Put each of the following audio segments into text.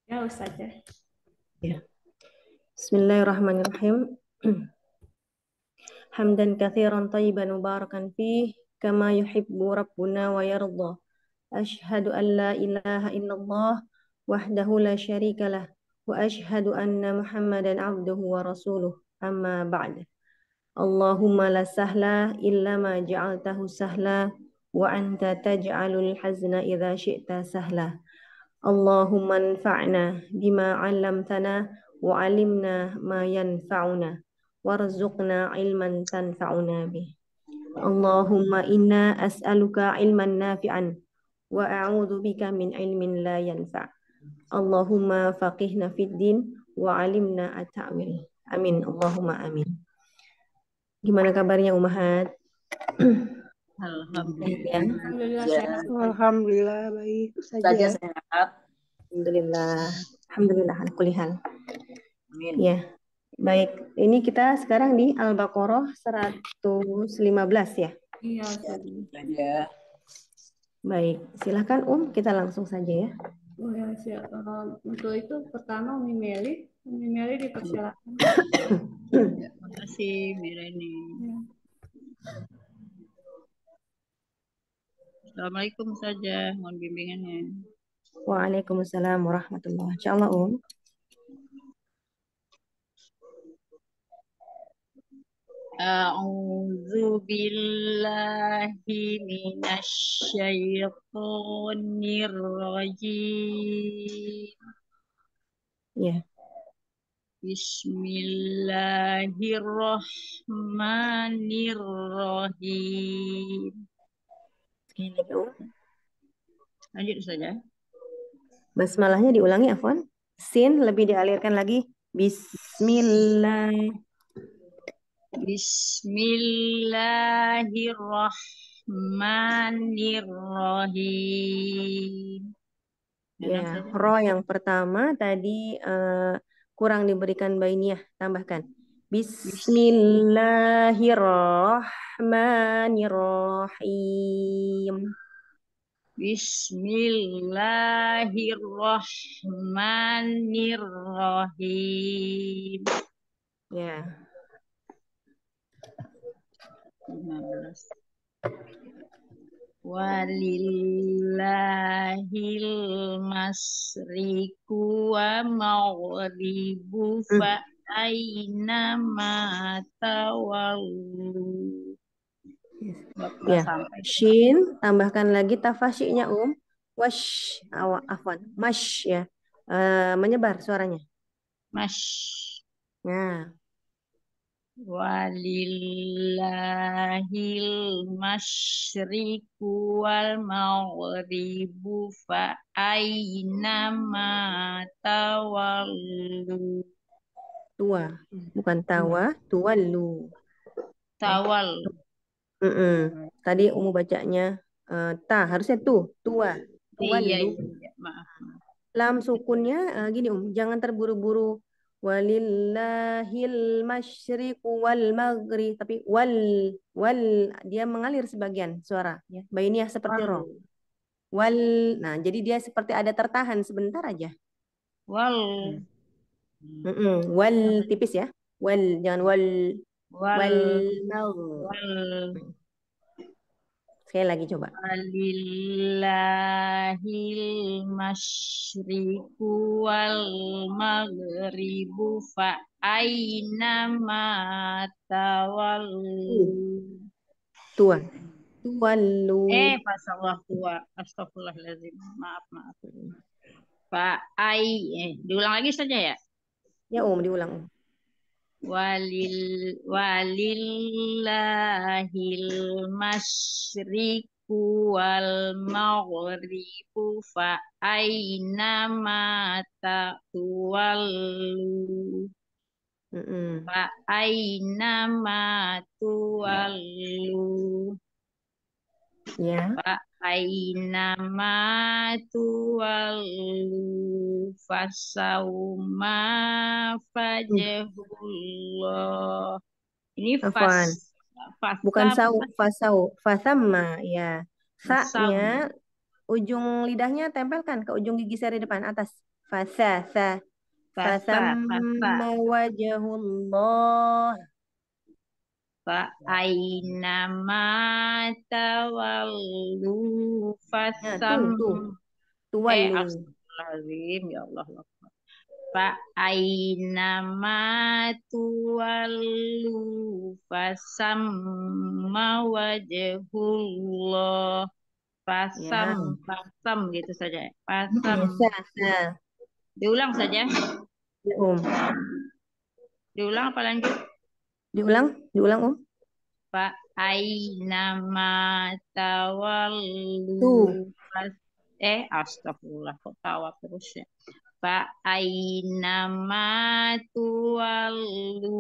Ya, Ustazah. Ya. Bismillahirrahmanirrahim. Hamdan katsiran tayyiban mubarakan fih kama yuhibbu rabbuna wa yarda. Ashhadu an la ilaha illallah wahdahu la syarika lah wa ashhadu anna Muhammadan abduhu wa rasuluh. Amma ba'd. Allahumma la sahla illa ma ja'altahu sahla wa anta taj'alul hazna idza syi'ta sahla. Allahumma anfa'na bima 'allamtana wa 'allimna ma yanfa'una warzuqna ilman tanfa'una bih. Allahumma inna as'aluka ilman nafi'an wa a'udzu bika min ilmin la yanfa'. Allahumma faqihna fid din wa 'allimna at-ta'wil. Amin. Allahumma amin. Gimana kabarnya Umahat? Baik ya. Alhamdulillah. Alhamdulillah sehat. Alhamdulillah baik Saja saja. sehat. Alhamdulillah. Alhamdulillah ala kulli hal. Amin. Ya. Baik, ini kita sekarang di Al-Baqarah 115 ya. Iya, Ustazah. Saja. Baik, silahkan kita langsung saja ya. Oh ya, siap. Untuk itu pertama Umi Meli dipersilakan. Terima kasih, Mireni. Ya. Assalamualaikum saja. Mohon bimbingannya. Waalaikumsalam warahmatullahi wabarakatuh. Insyaallah A'udzu billahi minasy syaithanir rajim. Ya. Bismillahirrahmanirrahim. Sekali lagi Lanjut saja. Basmalahnya diulangi afwan. Sin lebih dialirkan lagi. Bismillah. Bismillahirrahmanirrahim. Ya, ro yang pertama tadi kurang diberikan bainiyah, tambahkan. Bismillahirrahmanirrahim. Bismillahirrahmanirrahim. Ya. 15. Walillahil masriku wa maghribu fa aina ma tawallu. Ya, shin tambahkan lagi tafasyi'nya wash afwan mash ya. Menyebar suaranya. Mash. Nah, walillahil masyriku wal maghribu fa aina ma tawallu. tua, bukan tawa, tuwallu. Tawallu. Tadi bacanya ta, harusnya tua, Iya, tuwallu. maaf. Lam sukunnya gini jangan terburu-buru. Walillahil masyriqu wal maghrib, tapi wal dia mengalir sebagian suara ya. Bainiyah seperti ro. Wal, nah jadi dia seperti ada tertahan sebentar aja. Wal. Wal tipis ya. Wal, jangan wal. Wal Sekali lagi coba. Walillahil masyriqu wal maghribu fa aina ma tawallu. Tua. Tuwallu. Fasallah tua. Astagfirullahaladzim. Maaf. Fa diulang lagi saja ya. Ya diulang. Walillahil masyriqu wal maghribu fa aina ma tuwallu fa aina ma tuwallu ya fa aina ma tuwallu fasauma fajahullah. Ini Afwan. Bukan fasau, fasamma ya. Sa-nya ujung lidahnya tempelkan ke ujung gigi seri depan atas. Fasa. Fasa. Fasamma wajhullah. Fa'ainama tawallu Nah, fasam. tuwallu. Astagfirullahaladzim, ya Allah. Fa'ainama tuwallu fasamma wajhullah. Ya. Fasam gitu saja. Fasam. Sa. Diulang saja. Ya, Diulang apa lanjut? Diulang, Fa'ainama tawallu Tuh. Astagfirullah, kok tawa terus ya. Fa'ainama tuwallu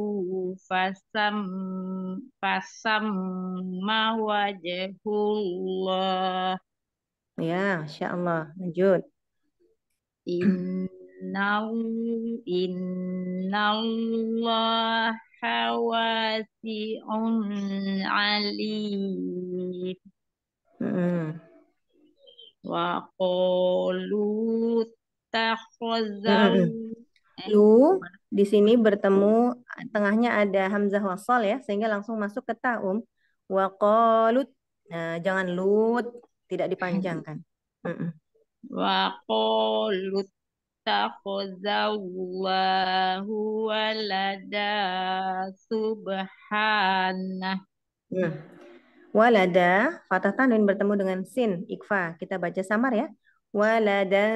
fasamma wajhullah. Ya, Masya Allah. Lanjut. Innallaha wasi'un alim. Wa qalu takhazau. Lu di sini bertemu tengahnya ada hamzah wasal ya, sehingga langsung masuk ke ta'um. Wa qalut. Nah, jangan lut, tidak dipanjangkan. Wa qalu takhazallahu walada subhanah. Walada, fathah tanwin bertemu dengan sin, ikfa. Kita baca samar ya. Walada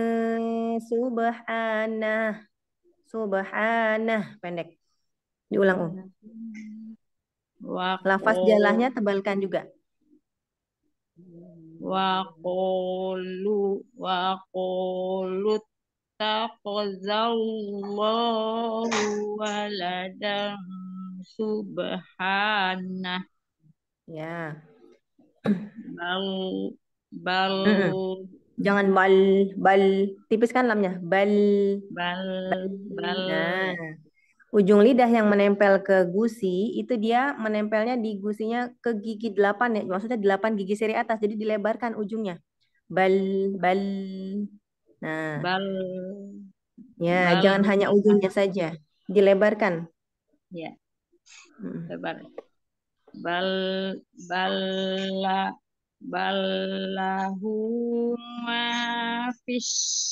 subhanah, pendek. Diulang, Lafaz jalahnya tebalkan juga. Wa qalu takhazallahu waladan subhanah. Ya. Bal Jangan bal, tipiskan lamnya. Bal. Nah, ujung lidah yang menempel ke gusi itu dia menempelnya di gusinya ke gigi 8 ya, maksudnya 8 gigi seri atas, jadi dilebarkan ujungnya. Bal. Nah, ya, jangan hanya ujungnya saja, dilebarkan. Ya. Lebar. Ballahu ma fis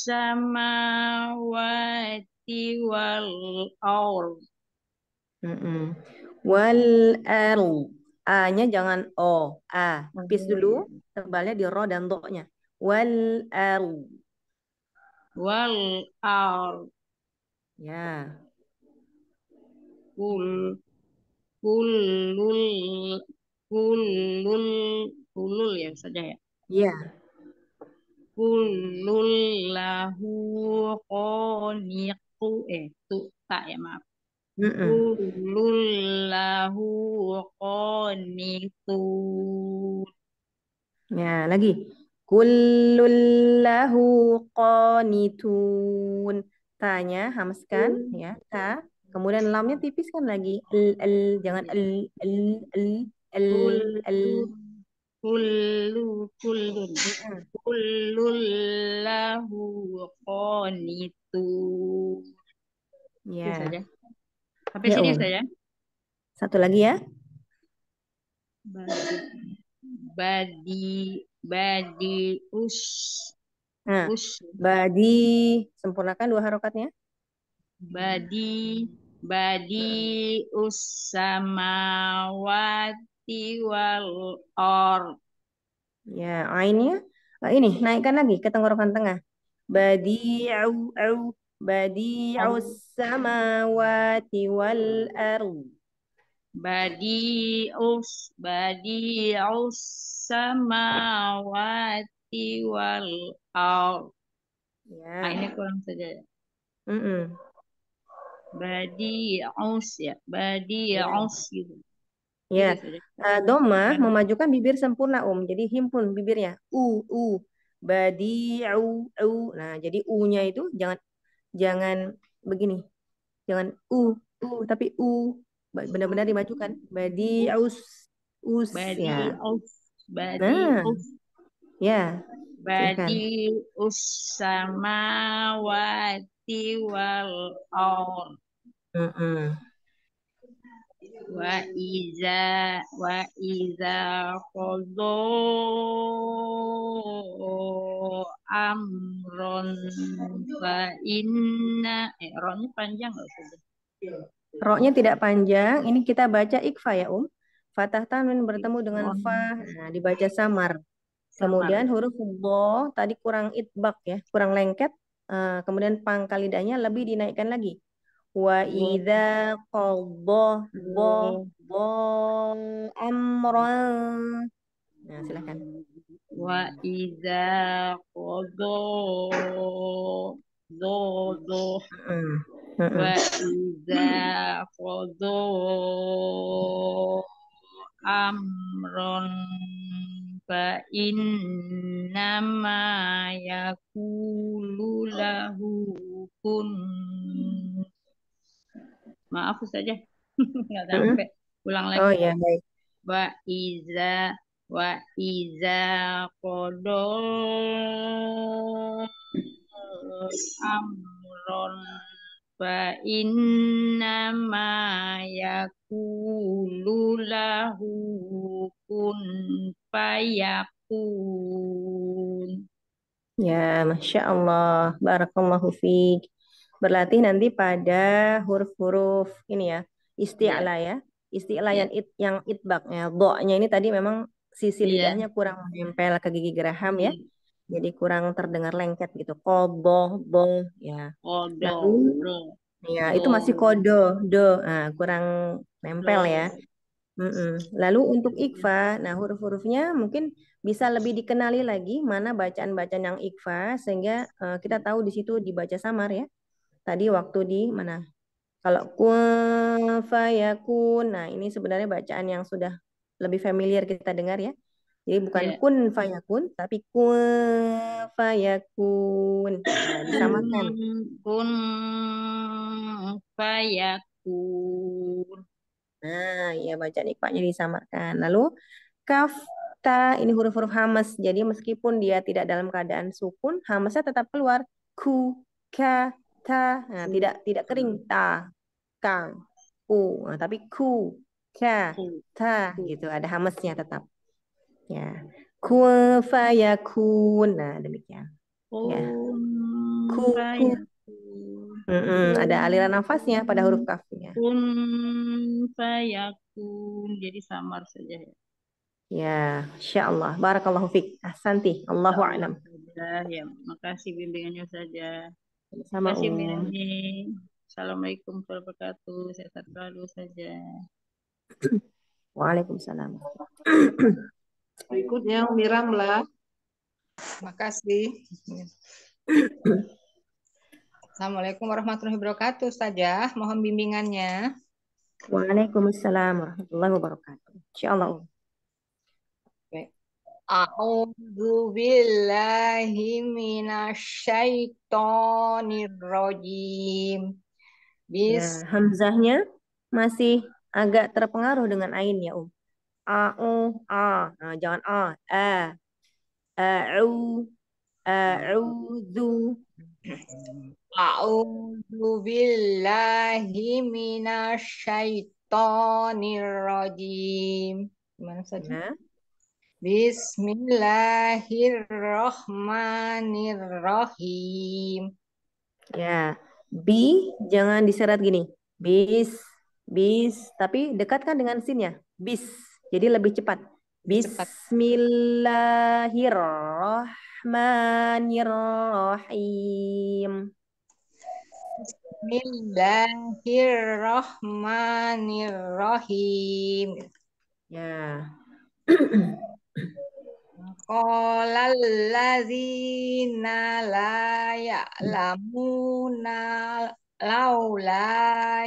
samawati wal ard. Wal ardu. A-nya jangan O, A. Pis dulu, tebalnya di ro dan do-nya. Wal ardu. Wal ard. Ya. Kulul ya saja ya. Iya. Kullul lahu qanitu tak ya maaf. Kullul lahu qanitun. Ya, lagi. Kullul lahu qanitun. Tanya, hamaskan ya, ta. Kemudian lamnya tipiskan lagi. Jangan Kullul lahu qanitun. Ya. Itu saja. Sampai sini saja. Satu lagi ya. Badi, sempurnakan 2 harokatnya. Badi samawati wal ard. Ya, ainnya ini naikkan lagi ke tenggorokan tengah. Badi'u samawati wal ard. Badi'us samawati wal ard. Ya. Ini kurang saja ya. Badi'us ya. Badi'us gitu. Ya. Doma memajukan bibir sempurna jadi himpun bibirnya. Badi'u. Nah, jadi u-nya itu jangan begini. Jangan tapi benar-benar dimajukan. Badi'us. Ya. Nah. Ya. Silahkan. Badi'us samawati wal ard. Mm-mm. Wa iza qadha amron fa inna ronnya panjang nggak sudah? Ro-nya tidak panjang. Ini kita baca ikfa ya, Fathah tanwin bertemu dengan Oh, fa, nah, dibaca samar. samar. Kemudian huruf do tadi kurang itbak ya, kurang lengket. Kemudian pangkal lidahnya lebih dinaikkan lagi. Wa Bo- idza qadha bo- bo amran. Nah, silakan. Wa iza qadha do Mm-mm. Mm-mm. wa iza qadha amron fa innama yaqulu lahu kun. Maaf saja nggak Mm-mm. sampai. Ulang Oh lagi. ya, baik. wa iza wa iza qada amron fa inna ma yaqulu lahu kun fayakun. Ya, Masya Allah. Barakallahu fiik. Berlatih nanti pada huruf-huruf ini ya, Ya, isti'la ya. Isti'la ya, yang itbak ya. Do-nya ini tadi memang sisi iya. lidahnya kurang menempel ke gigi geraham ya. Hmm. Jadi kurang terdengar lengket gitu. Koboh, boh ya. Kodo, Lalu do, ya do, itu masih kodo, do. Nah, kurang nempel ya. do. Lalu untuk ikfa, nah huruf-hurufnya mungkin bisa lebih dikenali lagi mana bacaan-bacaan yang ikfa sehingga kita tahu di situ dibaca samar ya. Tadi waktu di mana? Kalau kun fayakun, nah ini sebenarnya bacaan yang sudah lebih familiar kita dengar ya. Jadi bukan Ya. kun fayakun, tapi kun fayakun. Nah, disamarkan. Kun fayakun. Nah, ya bacaan ikfanya disamarkan. Lalu kaf, ta, ini huruf-huruf hamas. Jadi meskipun dia tidak dalam keadaan sukun, hamasnya tetap keluar. Ku, ka, ta. Nah, tidak kering. Ta, kang, ku. Nah, tapi ku, ka, Ku, ta, ku. gitu. Ada hamasnya tetap. Ya. Kun fayakun. Nah, demikian. Ya. Kun Ku. fayakun. Ada aliran Kun, nafasnya pada huruf kafnya. kun fayakun. Jadi samar saja ya. Ya, Insya Allah. Barakallahu fiq. Ahsanti. Insya Allahu Allah a'lam. saja. Ya, makasih bimbingannya saja. Sama Makasih Um. Mirani. Assalamualaikum warahmatullahi wabarakatuh. Sehat selalu saja. Waalaikumsalam. Berikutnya Miram lah. Makasih. Assalamualaikum warahmatullahi wabarakatuh, Ustazah. Mohon bimbingannya. Waalaikumsalam warahmatullahi wabarakatuh. Insya Allah. A'udzu billahi minasyaitonir rajim. Ya, hamzahnya masih agak terpengaruh dengan ain ya, A, U, A. Nah, jangan A, a'u, a'udzu. A'udzu billahi minasyaitonir rajim. Gimana saja? Ya. Bismillahirrahmanirrahim. Ya, bi jangan diseret gini. Bis, tapi dekatkan dengan sinnya. Bis. Jadi lebih cepat. Cepat. Bismillahirrahmanirrahim. Bismillahirrahmanirrahim. Ya. Qolal ladzina la ya'lamuna laula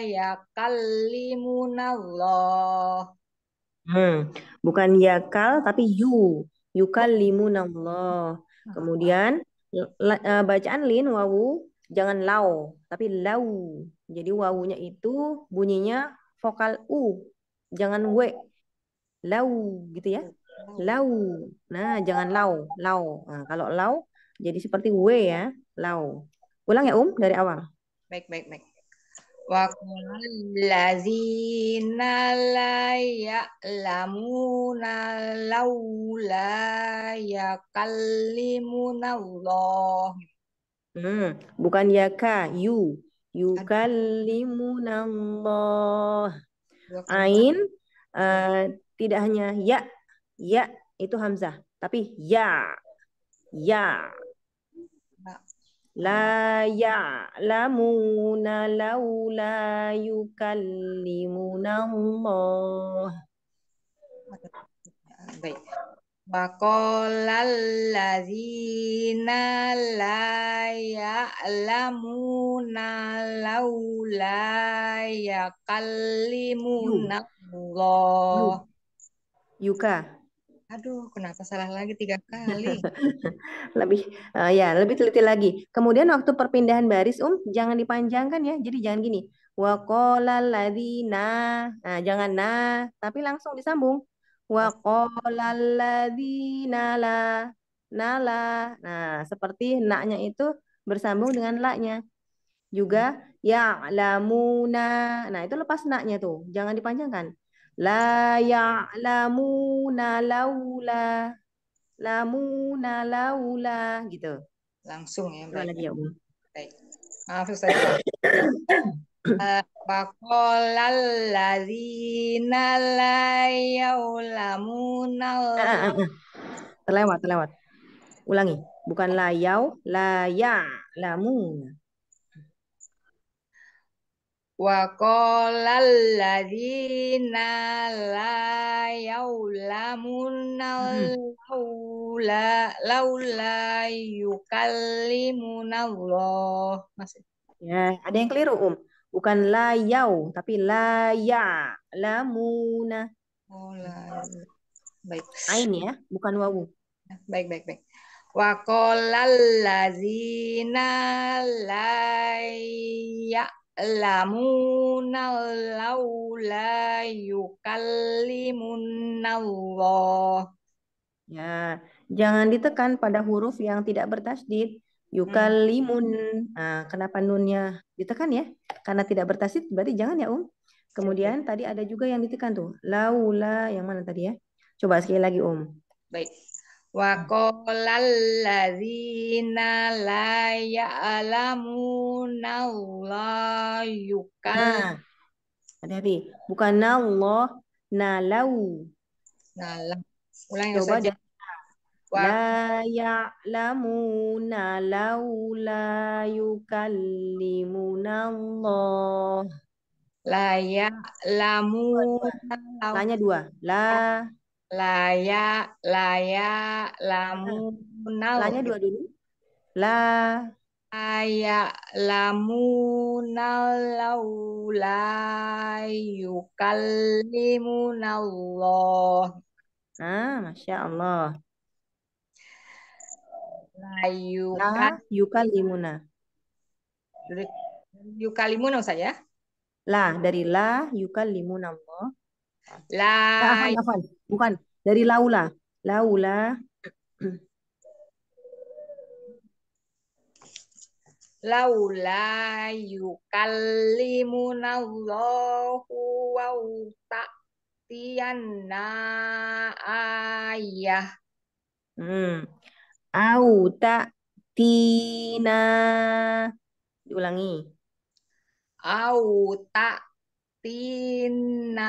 yakallimunallah. Bukan yakal tapi yukallimunallah. Kemudian bacaan lin wawu jangan lau tapi lau. Jadi wawunya itu bunyinya vokal u, jangan w. Lau gitu ya. Lau. Nah, jangan lau. Lau. Nah, kalau lau jadi seperti W ya. Lau. Ulang ya, dari awal. Baik, baik, baik. Wa qolal ladzina la ya'lamuna laula yakallimuna Allah. Bukan yaka, yukallimunallah. Dua kali. Ain tidak hanya ya itu hamzah, tapi ya. La ya'lamuna laula yukallimunallah. Baik. Wa qolal ladzina la ya'lamuna laula yakallimuna Allah. Yuka. Aduh, kenapa salah lagi 3 kali? Lebih teliti lagi. Kemudian waktu perpindahan baris jangan dipanjangkan ya. Jadi jangan gini. Wa qolal ladzina. Nah, jangan tapi langsung disambung. Wa qolal ladzina la. Nah, seperti na-nya itu bersambung dengan la-nya. Juga ya'lamuna. Nah, itu lepas na-nya tuh. Jangan dipanjangkan. La ya'lamuna laula. Laula gitu. Langsung ya, Coba baik. lagi ya, Baik. Maaf Ustaz. Wa qolal ladzina la ya'lamuna Terlewat. Ulangi. Bukan layau, laya'lamun. Wa qolal ladzina la ya'lamuna laula yukallimuna Allah. Masih. Ya, ada yang keliru, Bukan layau, tapi laya'lamuna. Oh, baik. Ain ya, bukan wawu. Baik, baik, baik. Wa qolal ladzina la ya'lamuna laula yukallimuna Allah. Ya, jangan ditekan pada huruf yang tidak bertasydid. Yukallimun. Nah, kenapa nunnya ditekan ya? Karena tidak bertasydid berarti jangan ya, Kemudian tadi ada juga yang ditekan tuh. Laula yang mana tadi ya? Coba sekali lagi, Baik. Wa qolal ladzina la ya'lamuna Allah Nah, hati-hati. Bukan Allah, nalau. Nah, ulangi Coba saja. la ya'lamuna laula yukallimuna Allah. La ya'lamuna La-nya 2. La. la ya'lamuna La-nya 2 dulu. La. ya'lamuna laula yukallimuna Allah. Masya Allah. La La yukallimuna. yukallimuna saya. La dari la yukallimuna Allah. La Afan. Bukan dari laula. Laula. laula yukallimuna Allahu wa ta'tiyanna ayah. Au ta'tina. Diulangi. Au ta'tina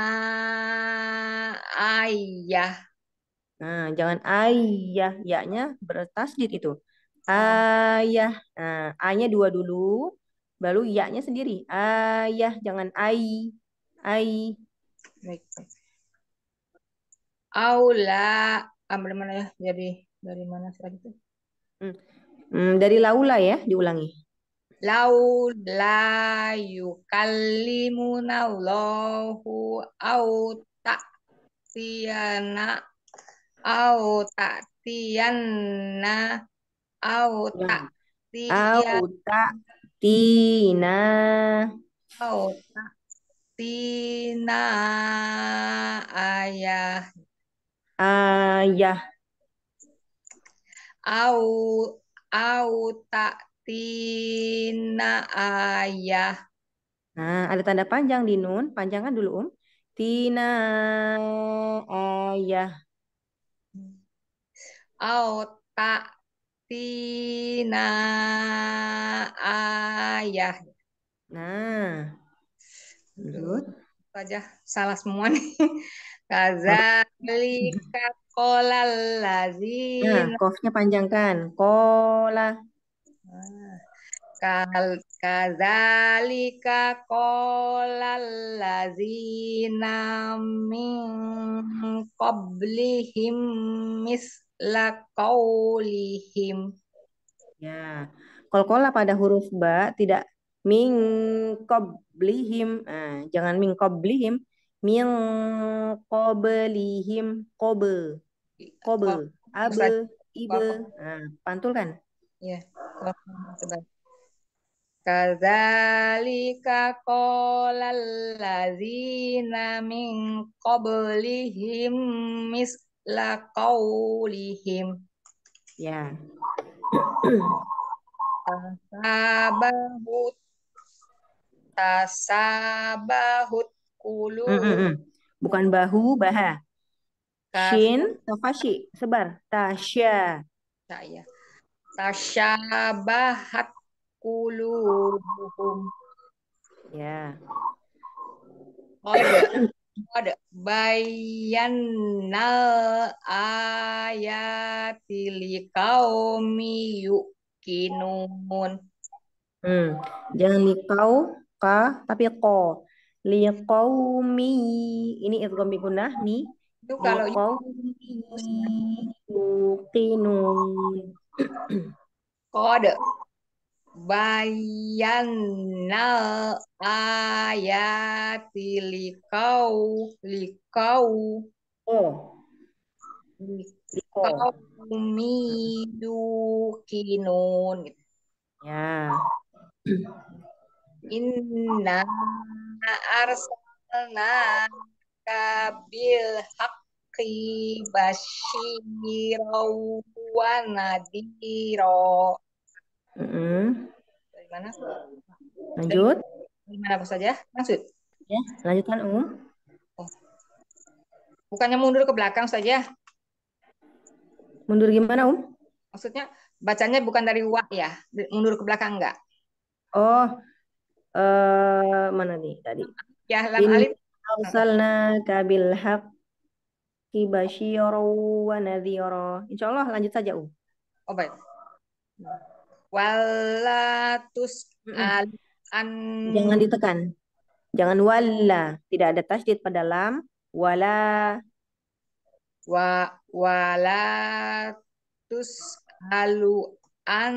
ayah. Nah, jangan ayah, ya-nya bertasydid itu. Ayah. Nah, a-nya 2 dulu, baru ya-nya sendiri. Ayah, jangan ai. Ai. Baik. Aula, ambil mana ya? Jadi dari mana lagi itu? Dari laula ya, diulangi. Laula yukallimuna Allahu au ta'tiyana au ta'tiyanna au Au ta'tina. au ta'tina ayah. Ayah. Au au ta'tina ayah. Nah, ada tanda panjang di nun. Panjangkan dulu, Tina ayah. Au ta'tina ayah. Nah, Tuh, lanjut. saja salah semua nih. Apa? Kadzalika qolal Nah, ladzina kofnya panjangkan. Kola. kadzalika qolal ladzina min qablihim misla qaulihim. Ya. Kolkola pada huruf ba tidak min qablihim. Nah, jangan min qablihim. Min qablihim. Qobe. Qobe. Qol Abe. Ustaz, Ibe. qol Nah, pantul kan? ya. Qol coba. Kadzalika qolal ladzina min qablihim misla qaulihim. Ya. Tasabahut tasabahut Mm, mm, kulub mm. Bukan bahu, baha. kas Shin, tofashi. Sebar. Tasya. saya tasyabahat kulubuhum. Ya. Kode kode bayanal ayati liqaumi yuqinun. Hmm. Jangan likau ka tapi ko. Liqaumi. Ini idgham bi gunnah mi. Itu kalau Liqaumi yuqinun. kode bayanal ayati liqau Oh, liko. liqaumi yuqinun. Ya. Inna arsalna kabil haqqi basyirau wa nadhiro. Mm-mm. Dari mana? Lanjut. Dari mana apa saja? Maksud? Ya, lanjutkan Oh, bukannya mundur ke belakang saja. Mundur gimana, Maksudnya bacanya bukan dari wa ya, mundur ke belakang enggak? Oh, mana nih tadi? Ya, lam In alif. arsalnaka bil haqqi basyiran wa nadhira. Insyaallah lanjut saja, Oh baik. Walatus Mm-mm. an Jangan ditekan. Jangan wala. Tidak ada tasydid pada lam. Wala. walatus alu an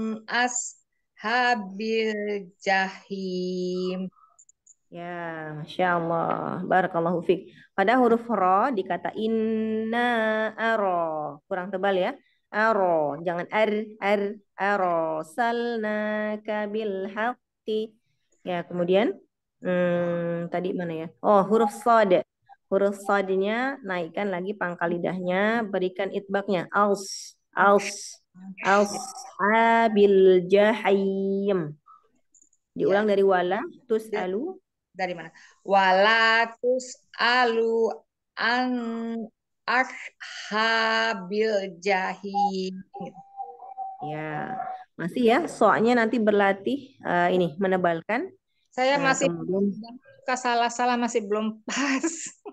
ashabil jahim. Ya, Masya Allah. Barakallahu fiq. Pada huruf ro dikata inna aro. Kurang tebal ya. Aro. Jangan aro. Salna kabil haqqi. Ya, kemudian tadi mana ya? Oh, huruf sod. Huruf sodnya naikkan lagi pangkal lidahnya, berikan itbaknya. Als, abil jahim. Ya, Diulang dari wala, tus dia alu. dari mana? Walatus alu an ashabil jahim. Ya, masih ya. Soalnya nanti berlatih ini menebalkan. Saya masih Kemudian, suka salah-salah masih belum pas.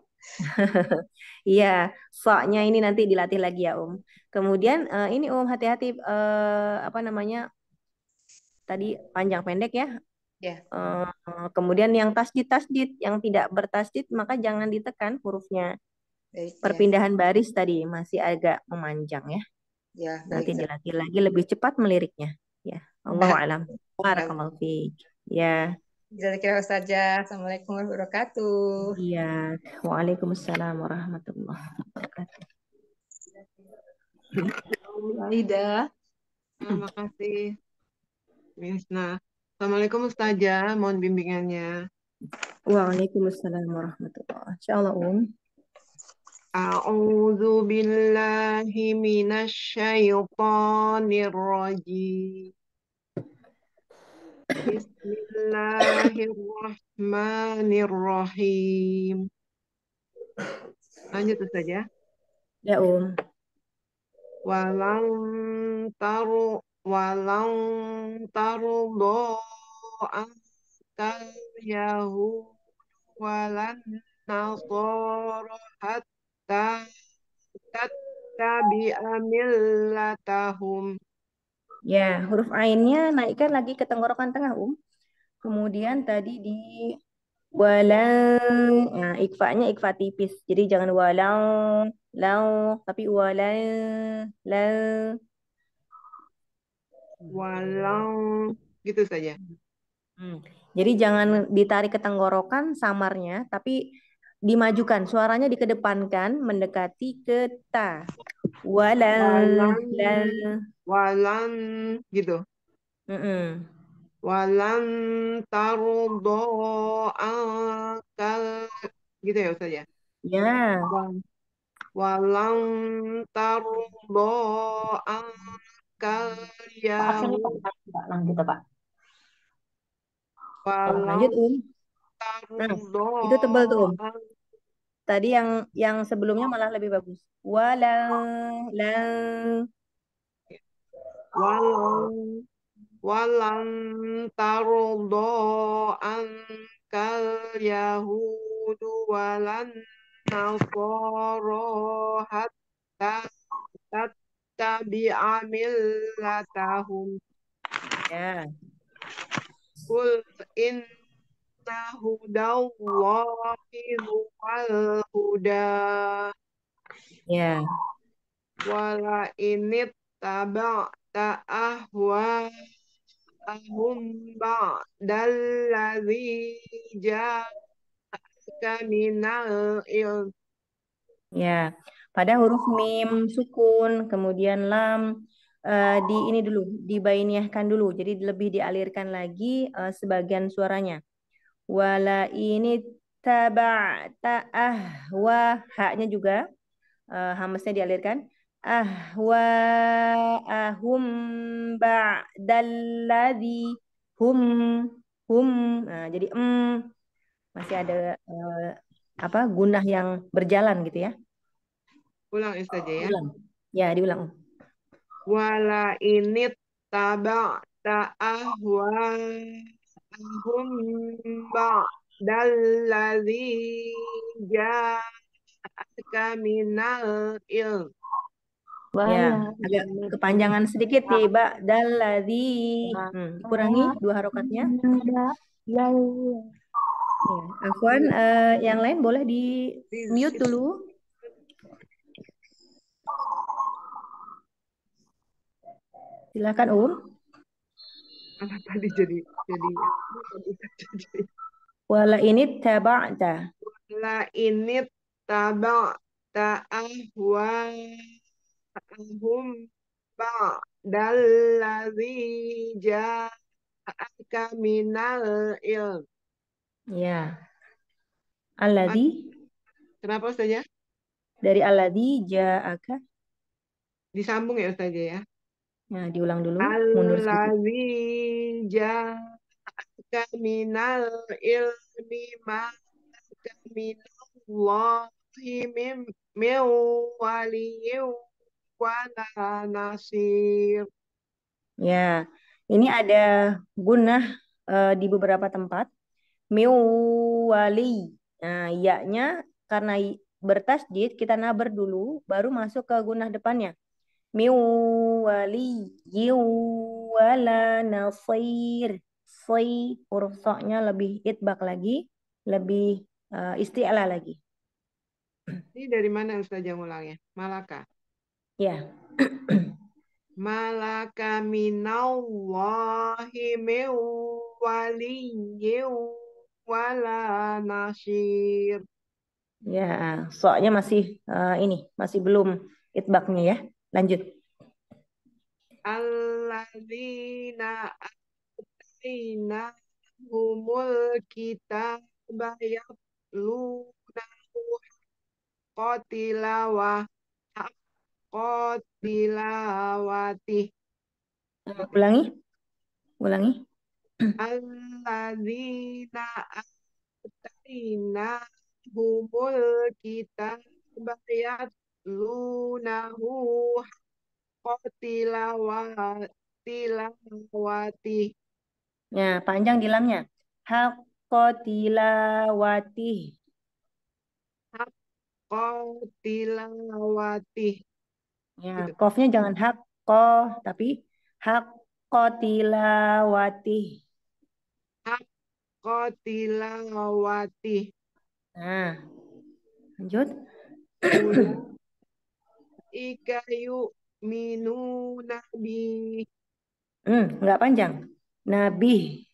iya, soalnya ini nanti dilatih lagi ya, Kemudian ini hati-hati apa namanya tadi panjang pendek ya. Ya, Kemudian yang tasdid yang tidak bertasdid maka jangan ditekan hurufnya. baik ya. Perpindahan baris tadi masih agak memanjang ya. Ya, baik. Nanti dilatih lagi lebih cepat meliriknya. Ya, Allahu alam. Barakallahu fiik. Ya. Jazakallahu saja. Assalamualaikum warahmatullahi wabarakatuh. Iya, waalaikumsalam warahmatullahi wabarakatuh. Aida, terima kasih, Misna. Assalamualaikum Ustazah, mohon bimbingannya. Waalaikumsalam warahmatullahi wabarakatuh. Insyaallah, A'udzu billahi minasyaitonir rajim. Bismillahirrahmanirrahim. Lanjut saja. Ya, Walang tarudo angkal Yahud walan nasoro hatta tattabi'a millatahum. Ya, huruf ainnya naikkan lagi ke tenggorokan tengah, Kemudian tadi di walang, nah, ikfanya ikfa tipis. Jadi jangan walang, lau, tapi walang, lau. Walang gitu saja. Jadi jangan ditarik ke tenggorokan samarnya, tapi dimajukan. Suaranya dikedepankan, mendekati ke ta. Walang, Walan lang. walan gitu. Mm-mm. Walan tarudo angkal gitu ya Ustaz ya. Ya, Walang tarudo angkal Pak aksennya Yahud Pak lanjut Pak. lanjut, walang Nah, tarudo itu tebal tuh, Tadi yang sebelumnya malah lebih bagus. Walang, lang. walang walan tarudo angkal Yahudu walan nasoro hatta tattabi'a millatahum. Ya, Qul inna hudallahi huwal huda ya, wala init taba'ta ahum ba'dalladzi ja'aka minal ilm. ya. Pada huruf mim sukun, kemudian lam di ini dulu, dibainiahkan dulu. Jadi lebih dialirkan lagi sebagian suaranya. Wala ini taba'ta ahwa, haknya juga hamesnya dialirkan. Ahwa ahum ba'dalladzi hum hum. Nah, jadi masih ada apa gunah yang berjalan gitu ya. Ulang saja ya. Ulang. Ya, diulang. Wala init taba'ta ahum ba'dalladzi ja'aka minal ilm. Ya, Wala agak ini kepanjangan sedikit nih, Mbak. Dalladzi. Dikurangi dua harokatnya. Ya, Afwan, yang lain boleh di mute dulu. Silakan, Apa tadi jadi tadi jadi Wala ini taba'ta. la init taba'ta ahum ba'dalladzi ja'aka minal ilm. Ya, alladzi Kenapa saja? dari alladzi ja'aka. Disambung ya Ustaz ya. Nah, diulang dulu, mundur sedikit. Alladzi ja'aka minal ilmi ma minallahi min waliyyin wala nasir. Ya, ini ada gunah di beberapa tempat. Miwali. Nah, ya-nya karena bertasjid kita nabar dulu, baru masuk ke gunah depannya. Miwali, wala nasir. Huruf so-nya lebih itbak lagi, lebih isti'la lagi. Ini dari mana Ustaz yang ulangnya? Malaka. Ya, Malaka minallahi min waliyyin wala nasir. ya, so-nya masih ini, masih belum itbaknya ya. Lanjut. Alladzina atina humul kitab yatlunahu tilawah haqqa tilawati. Ulangi, ulangi. Alladzina ataina humul kitaba yatlunahu haqqa tilawati. Ya, panjang di lamnya. Haqqa tilawati. Haqqa tilawati. Ya, Gitu. qafnya jangan haqqa, tapi haqqa tilawati. Haqqa tilawati. Nah, lanjut. Ulaika yu'minuna bi. Nggak panjang. Nabi.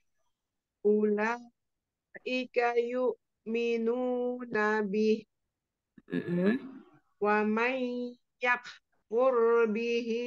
Ulaika yu'minuna bi. Wa man yakfur bihi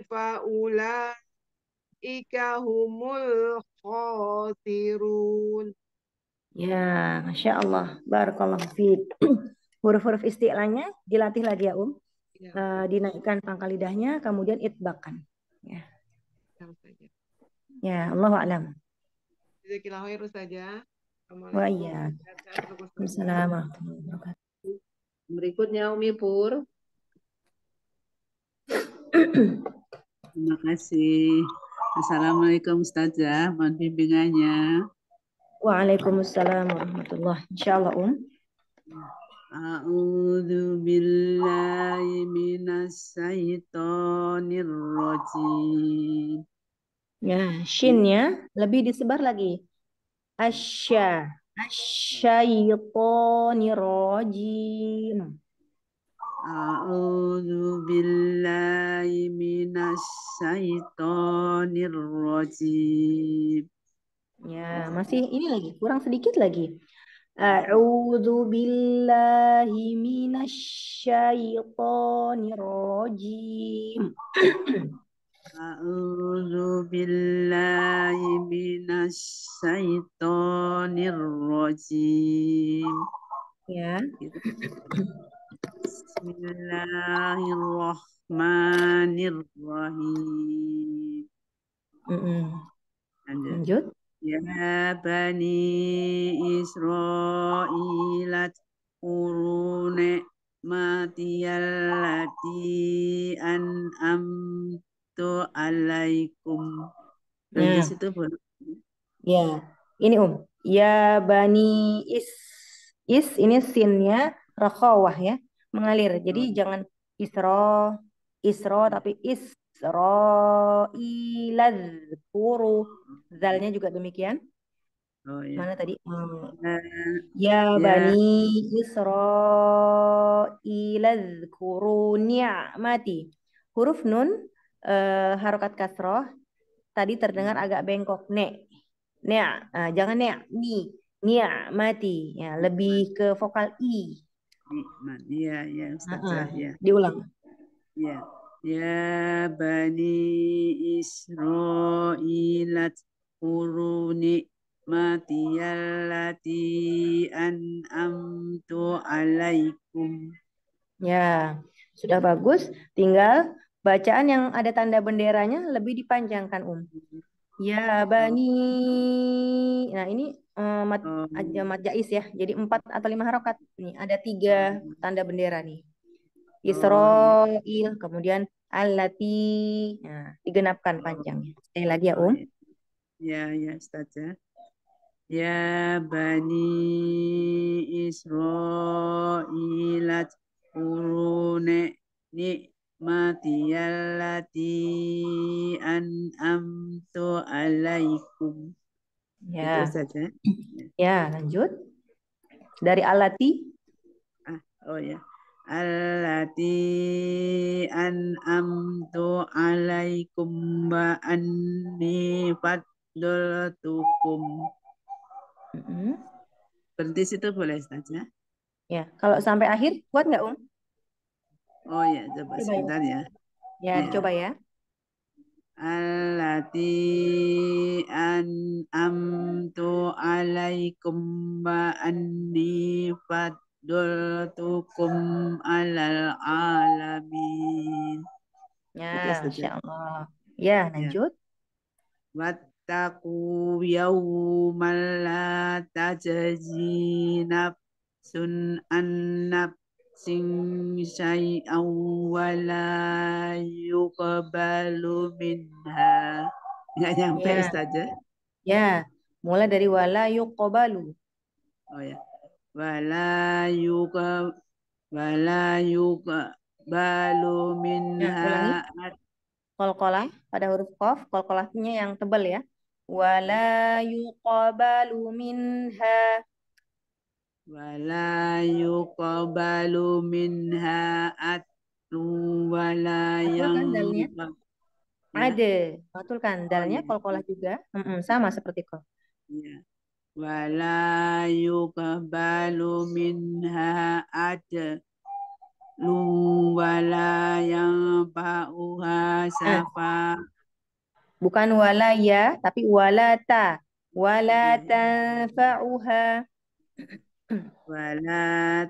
faulaika humul khasirun. Ya, Masya Allah. Barakallahu fiik. Huruf-huruf isti'lanya dilatih lagi ya, Ya, dinaikkan pangkal lidahnya, kemudian itbakan. Ya, sama saja. ya, Allahu a'lam. Jazakallahu khair saja. Wa iya. Assalamualaikum warahmatullahi wabarakatuh. Berikutnya Umi Pur. Terima kasih. Assalamualaikum Ustazah, mohon bimbingannya. Waalaikumsalam warahmatullahi. Insyaallah, A'udzu billahi minasyaitonir rajim. Ya, shinnya lebih disebar lagi. Asyaitonir rajim. A'udzu billahi minasyaitonir rajim. Ya, masih ini lagi, kurang sedikit lagi. A'udzu billahi minasyaitonir rajim. A'udzu billahi minasyaitonir rajim. Ya. Bismillahirrahmanirrahim. Lanjut. Ya bani Israilat urune matiyallati an'amtu alaikum. Nanti situ boleh. Ya, ini Ya bani is ini sinnya rakhawah ya, mengalir. Jadi jangan isro tapi Israiladzkuru. Zalnya juga demikian. Oh, ya. Mana tadi? Ya bani Israiladzkuru ni'mati. Huruf nun harokat kasroh tadi terdengar agak bengkok. Jangan ni'mati. Ya, lebih ke vokal i. Iya, ya Ustazah, ya. Diulang. Ya. Ya bani Israilat uruni matiyallati an'amtu alaikum. Ya, sudah bagus. Tinggal bacaan yang ada tanda benderanya lebih dipanjangkan, Ya bani. Nah, ini mad jais ya. Jadi 4 atau 5 harokat. Nih, ada 3 tanda bendera nih. Israil, kemudian allati. Nah, digenapkan panjangnya. Sekali lagi ya, Ya, ya Ustazah. Ya bani Israilat urune ni'matiyallati an'amtu alaikum. Ya. Itu saja. Ya, lanjut. Dari alati. Oh ya. Allati an'amtu alaikum wa anni faddaltukum. Berhenti situ boleh saja. Ya, kalau sampai akhir kuat nggak, Oh ya, coba sebentar ya. Ya, coba ya. Allati an'amtu alaikum wa anni faddaltukum alal alamin. Itu Ya, saja. Masya Allah. Ya, Ya. lanjut. Wattaqu yawman la tajzi nafsun an nafsin syai'an wa la yuqbalu minha. Nggak nyampe Ya, Ustazah. ya. Mulai dari wala yuqbalu. Oh ya. Wala yuqbalu Ya, ulangi. minha Qalqalah pada huruf qaf, qalqalahnya yang tebal ya. Wala yuqbalu minha. wala yuqbalu minha adlu wala Betul kan yang dalnya? ya. Ada. Betul kan? Oh Dalnya ya. qalqalah juga. Sama seperti qaf. Ya. Wala yuqbalu minha adlu wala yang ba'uha safa. Bukan wala ya, tapi wala ta. Wala Ya, ya. tanfa'uha. Wala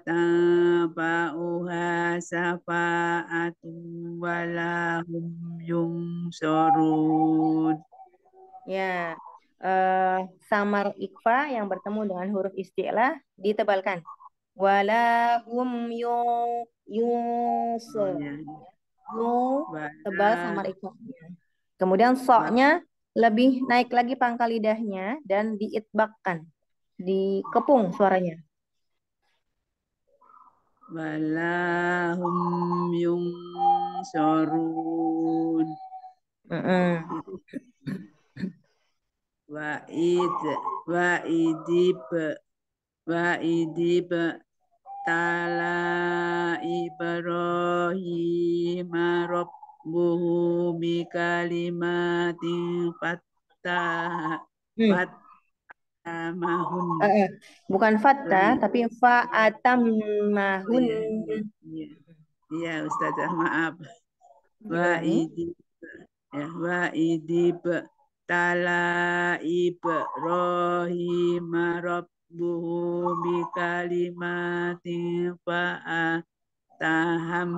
tanfa'uha safa'atun wala hum yunsorun. Ya. Samar ikfa yang bertemu dengan huruf isti'lah ditebalkan. Wala hum Oh ya. tebal Wala samar ikfa. Kemudian soknya lebih naik lagi pangkal lidahnya dan diitbakkan, dikepung suaranya. wala hum yunsorun. Mm-mm. Wa'id wa'idib wa'idib tala Ibrahim rabbuhu bikalimatin Hmm. fatamahun. Bukan fatta, tapi Oh fa'atammahun. iya, iya. Iya, Ustazah, maaf. Diulangi. Wa'idib tala Ibrahim rabbuhu bikalimatin fa'ataham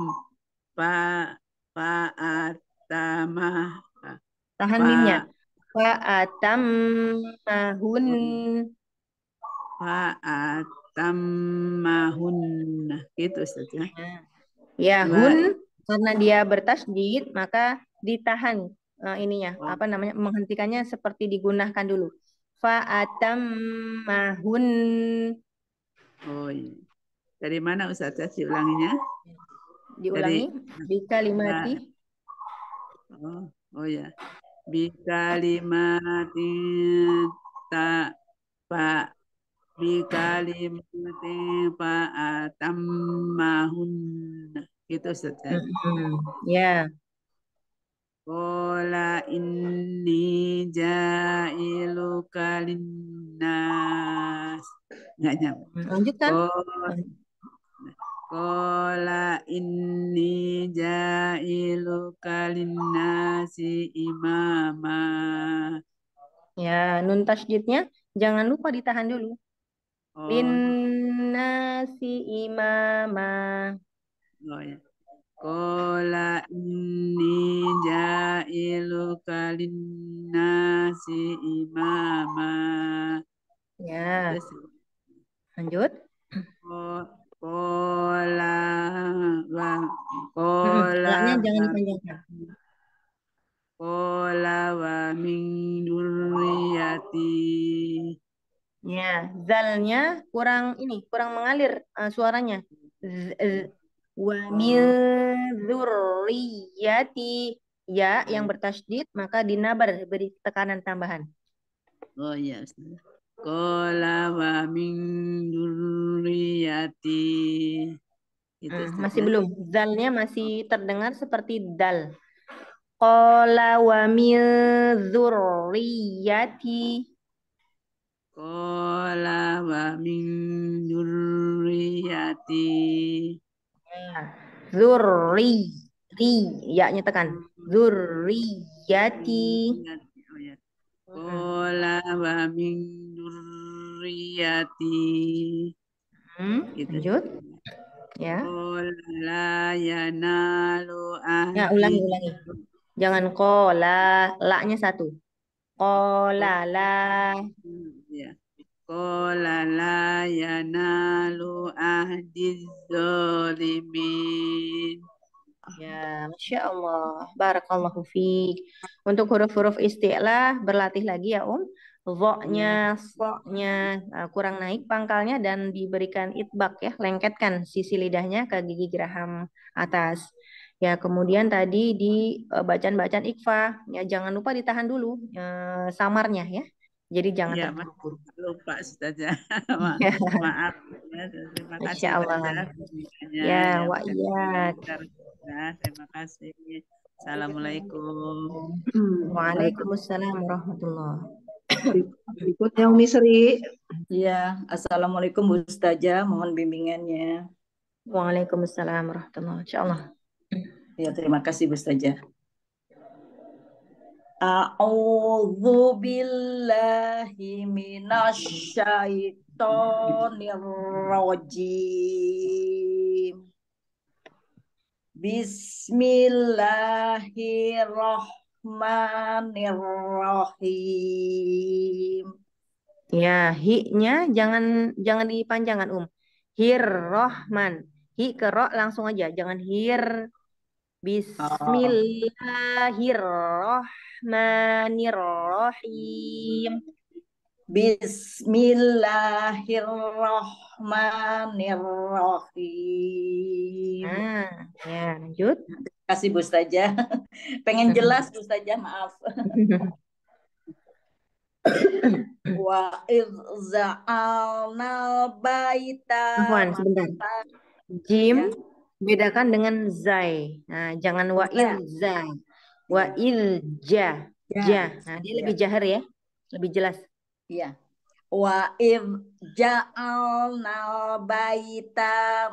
fa'atamah Tahan mimnya. Fa'atammahun. fa'atamahun. Gitu Ustazah. Ya, Wa hun karena dia bertasydid maka ditahan ininya, oh, apa namanya? Menghentikannya seperti digunakan dulu. Fa'atammahun. oh iya. Dari mana Ustazah diulanginya? Diulangi di kalimati. Oh ya. Bikalimatin ta pa bikalimatin fa'atammahun. Gitu Ustazah. Ya. Qala inni ja'iluka linnas. Nggak nyampe. Lanjutkan. Qala inni ja'iluka linnasi imama. Ya, nun tasydidnya jangan lupa ditahan dulu. Oh, Linnasi imama. oh ya. Qala inni ja'iluka linnasi imama. Ya, Terus, lanjut. Qala wa Laknya qala jangan wa dipanjangkan. Qala wa min dzurriyyati. Ya, zalnya kurang mengalir suaranya. Wa min dzurriyyati. Ya yang bertasydid maka dinabar beri tekanan tambahan. Oh iya, Ustaz. Qala wa min dzurriyyati. Itu Ustaz, Masih ya. belum. Zalnya masih terdengar seperti dal. Qala wa min dzurriyyati. Qala wa min dzurriyyati. Zurri. Ya-nya tekan. Zurriyati. Oh ya. Qala wa min dzurriyyati. Gitu. Lanjut. Ya. Qala yanalu Ya, ahdi. ulangi. Jangan kola, la-nya satu. Kola la. Ya. Qala la yanalu ahdi zalimin. Ya, Masya Allah. Barakallahu fiik. Untuk huruf-huruf isti'lah berlatih lagi ya, Vo-nya, so-nya kurang naik pangkalnya dan diberikan itbak ya, lengketkan sisi lidahnya ke gigi geraham atas. Ya, kemudian tadi di bacaan-bacaan ikfa, ya jangan lupa ditahan dulu samarnya ya. Jadi jangan Ya, terburu-buru. lupa saja. Maaf ya. Terima Masya kasih Allah. Ustazah bimbingannya Ya, yang wa iyak. lancar. Terima kasih. Assalamualaikum. Waalaikumsalam warahmatullahi. Berikutnya Umi Sri. Iya, Assalamualaikum Bu Ustazah, mohon bimbingannya. Waalaikumsalam warahmatullahi. Insyaallah. Ya, terima kasih Bu Ustazah. A'udzu billahi minasyaitonir rajim. Bismillahirrahmanirrahim. Ya, hi-nya jangan dipanjangkan, Hir-Rahman. Hi ke ro langsung aja, jangan hir. Bismillahirrahmanirrahim. Bismillahirrahmanirrahim. Ya, lanjut. Terima kasih Bu Ustazah. Pengen jelas Bu Ustazah, maaf. Wa idza'alnal baita. Afwan, sebentar. Jim bedakan dengan zai. Nah, jangan wa ilza. Wa ilja. Ja. Nah, dia lebih jahar ya. Lebih jelas. Iya. Wa idza'alnal baita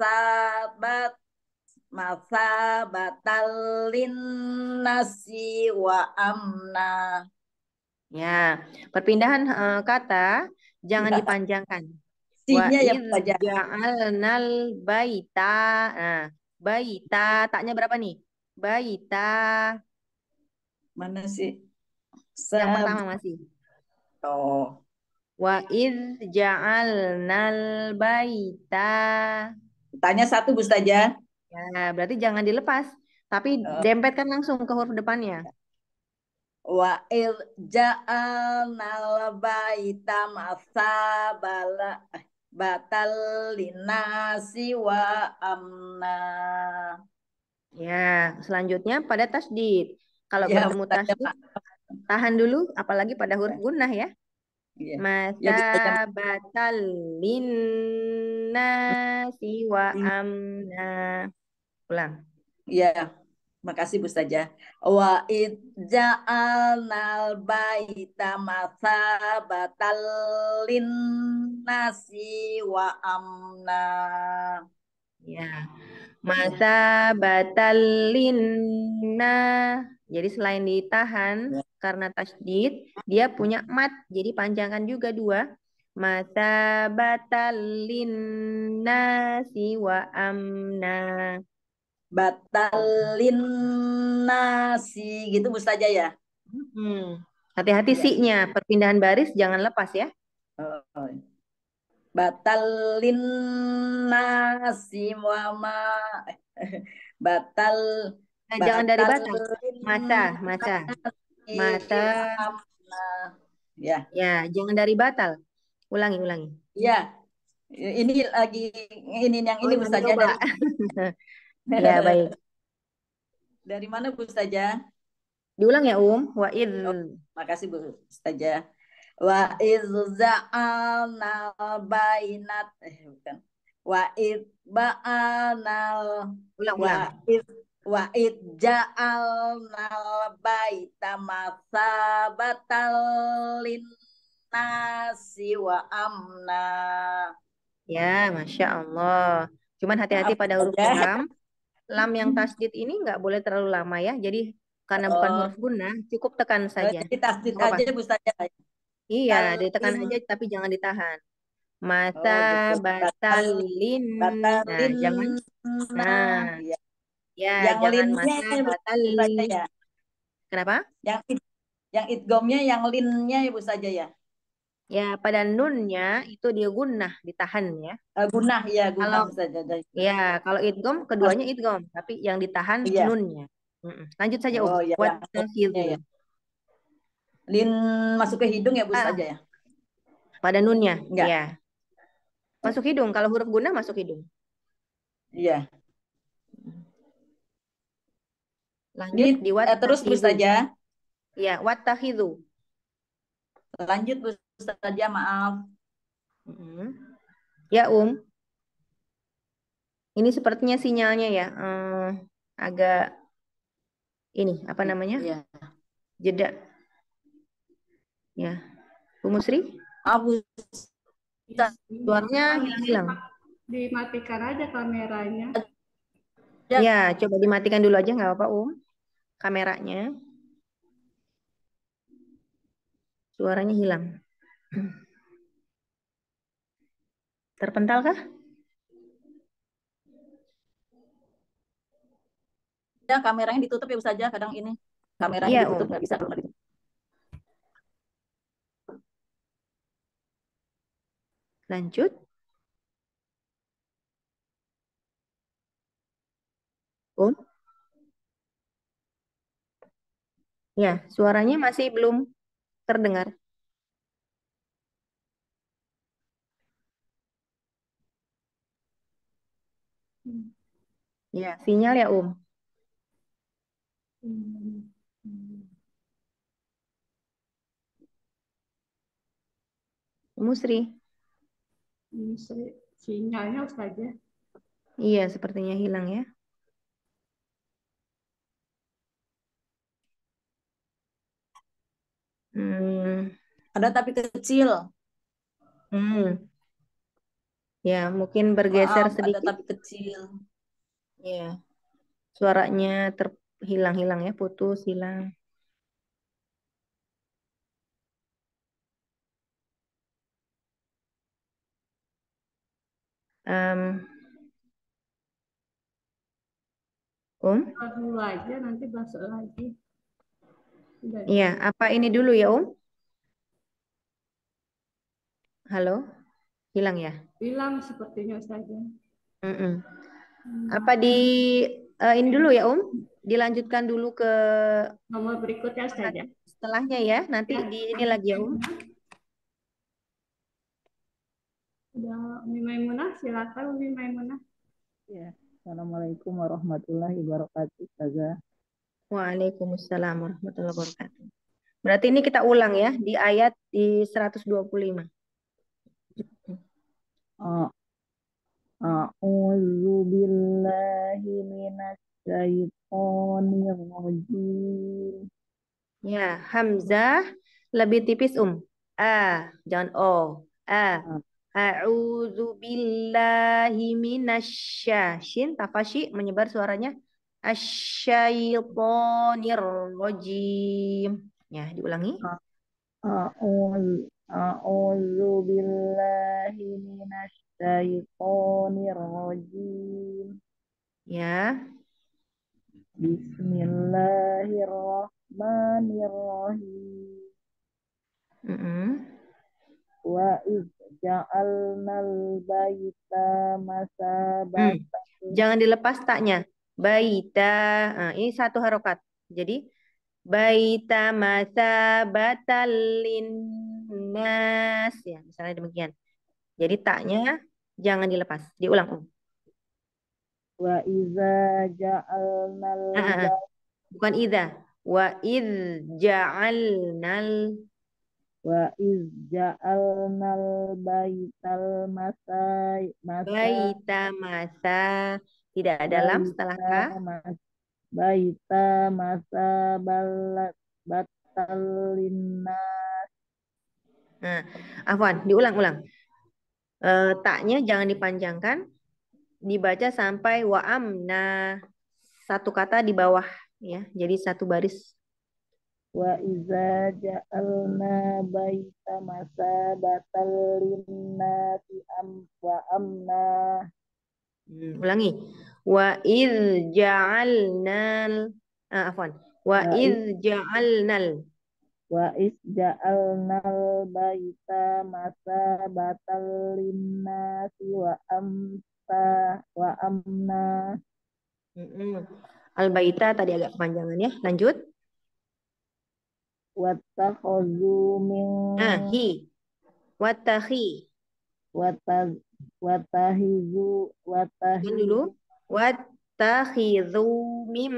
masabatal linnasi wa amna. Ya, perpindahan kata jangan dipanjangkan. Wa Sinya ya saja. ja'alnal baita. Nah, baita taknya berapa nih? Baita. Mana sih? Yang pertama masih. Oh. Wa ja'alnal baita. Tanya satu Bu Ustazah. Ya, berarti jangan dilepas, tapi dempetkan langsung ke huruf depannya. Wa ja'alnal baita masabala batal linasi wa amna. Ya, selanjutnya pada tasdid. Kalau Ya, bertemu tasdid, tahan dulu, apalagi pada huruf gunnah ya. Ya. Masa batal linnasi wa amna. Ulang. Ya, makasih Bu Ustazah. Wa ja'alnal baita masabatal linnasi wa amna. Ya. Masa batalina. Jadi selain ditahan karena tasdid, dia punya mat. Jadi panjangkan juga dua. Masa batalina siwa amna. Batalin nasi gitu Bu Ustazah ya. Hati-hati sinya, perpindahan baris jangan lepas ya. Batalin nasi wama batal. Jangan dari batal. Masa. Ya. Ya, jangan dari batal. Ulangi. Ya. Ini lagi ini Bu Ustazah dari. Ya, baik. Dari mana Bu Ustazah? Diulang ya, Wa id. Makasih Bu Ustazah. Wa izza'alna bainat bukan. Wa idba'anal wa idja'alna baita masabatal linnasi wa amna. Ya, Masya Allah. Cuman hati-hati pada huruf lam. Lam yang tasdid ini nggak boleh terlalu lama ya. Jadi karena bukan huruf gunnah, cukup tekan saja. Jadi tasdid aja Bu Ustazah. Iya, ditekan aja tapi jangan ditahan. Oh gitu. Masabatalin. Nah, Batalin. jangan. Nah, Ya. ya Yang jangan linnya ya Bu masabatal. saja ya. Kenapa? Yang idgomnya, yang linnya ya Bu saja ya. Ya, pada nunnya itu dia gunnah, ditahan ya. Gunah ya, Kalau gunah saja. ya, kalau idgom keduanya idgom, tapi yang ditahan Iya. nunnya. Lanjut saja, Oh ya, yang Wattakhidhu. ya. Lin masuk ke hidung ya Bu saja ya. Pada nunnya, Enggak. ya. Masuk hidung. Kalau huruf gunnah masuk hidung. Iya. Lanjut di terus Bu wattakhidhu. saja. Ya, wattakhidhu. Lanjut Bu saja, maaf. Ya, Ini sepertinya sinyalnya ya. Agak ini, apa namanya? Iya. Jeda. Ya. Bu Musri? Bu. Suaranya hilang-hilang. Dimatikan aja kameranya. Ya, coba dimatikan dulu aja nggak apa-apa, kameranya. Suaranya hilang. Terpental kah? Ya, kameranya ditutup ya Bu saja, kadang ini. Kameranya Iya, ditutup nggak bisa belum ditutup. Lanjut. Ya, suaranya masih belum terdengar. Ya, sinyal ya, Musri. Sinyalnya saja. Iya, sepertinya hilang ya. Ada tapi kecil. Ya, mungkin bergeser Maaf, sedikit. ada tapi kecil. Ya, suaranya terhilang-hilang ya, putus, hilang. Dulu aja, nanti masuk lagi. Iya, apa ini dulu ya, Halo? Hilang ya? Hilang sepertinya saja. Apa ini dulu ya, Dilanjutkan dulu ke nomor berikutnya saja. Setelahnya ya, nanti di ini lagi ya, Udah, Umi Maimunah, silakan Umi Maimunah. Ya, Assalamualaikum warahmatullahi wabarakatuh, Ustazah. Waalaikumsalam warahmatullahi wabarakatuh. Berarti ini kita ulang ya di ayat di 125. A'udzu billahi minasyaitonir rajim. Ya, Hamzah lebih tipis jangan o. A'udzu billahi minasy tafashi menyebar suaranya asyaitonir rajim. Ya, diulangi. A'udzu billahi minasyaitonir rajim. Ya. Bismillahirrahmanirrahim. Wa iz ja'alnal baita masabatan. Jangan dilepas taknya. Baita. Nah, ini satu harokat. Jadi baita masabatan linnas. Ya, misalnya demikian. Jadi taknya jangan dilepas. Diulang, Wa iza ja'alnal bukan idza. Wa iz ja'alnal baital baita masa tidak ada lam setelah ka. Baita masa batallinnas. Nah, afwan, diulang-ulang. Taknya jangan dipanjangkan, dibaca sampai wa'amna, satu kata di bawah ya, jadi satu baris. Wa iza ja'alna baita masabatan linnasi amna. Ulangi. Wa idh ja'alnal afwan. Wa Wa idh ja'alnal. Ja'alnal baita masabatan linnasi wa amna. Al-baita tadi agak kepanjangan ya. Lanjut. Wattakhadhu min Hi. Wattahi. watahizu Kan dulu. Wattakhidhu mim.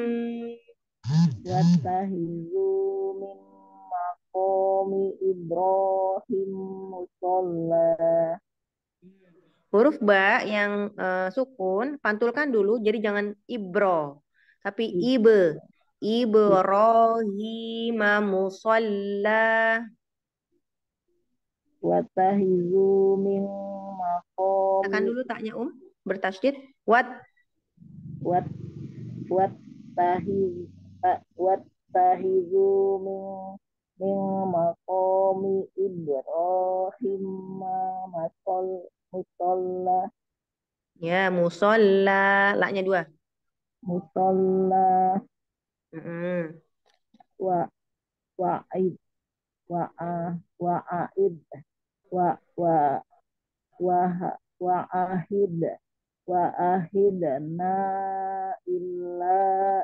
watahizu min maqami Ibrahim musalla. Huruf ba yang sukun pantulkan dulu, jadi jangan ibro, tapi ibe. Ibrahim musalla. Watahizu min Tekan maqami dulu taknya bertasydid. Wat. wattahizu min maqami Ibrahim musalla. Ya, musalla. Laknya 2. Musalla wa wa'id wa'aid wa'ahidna illa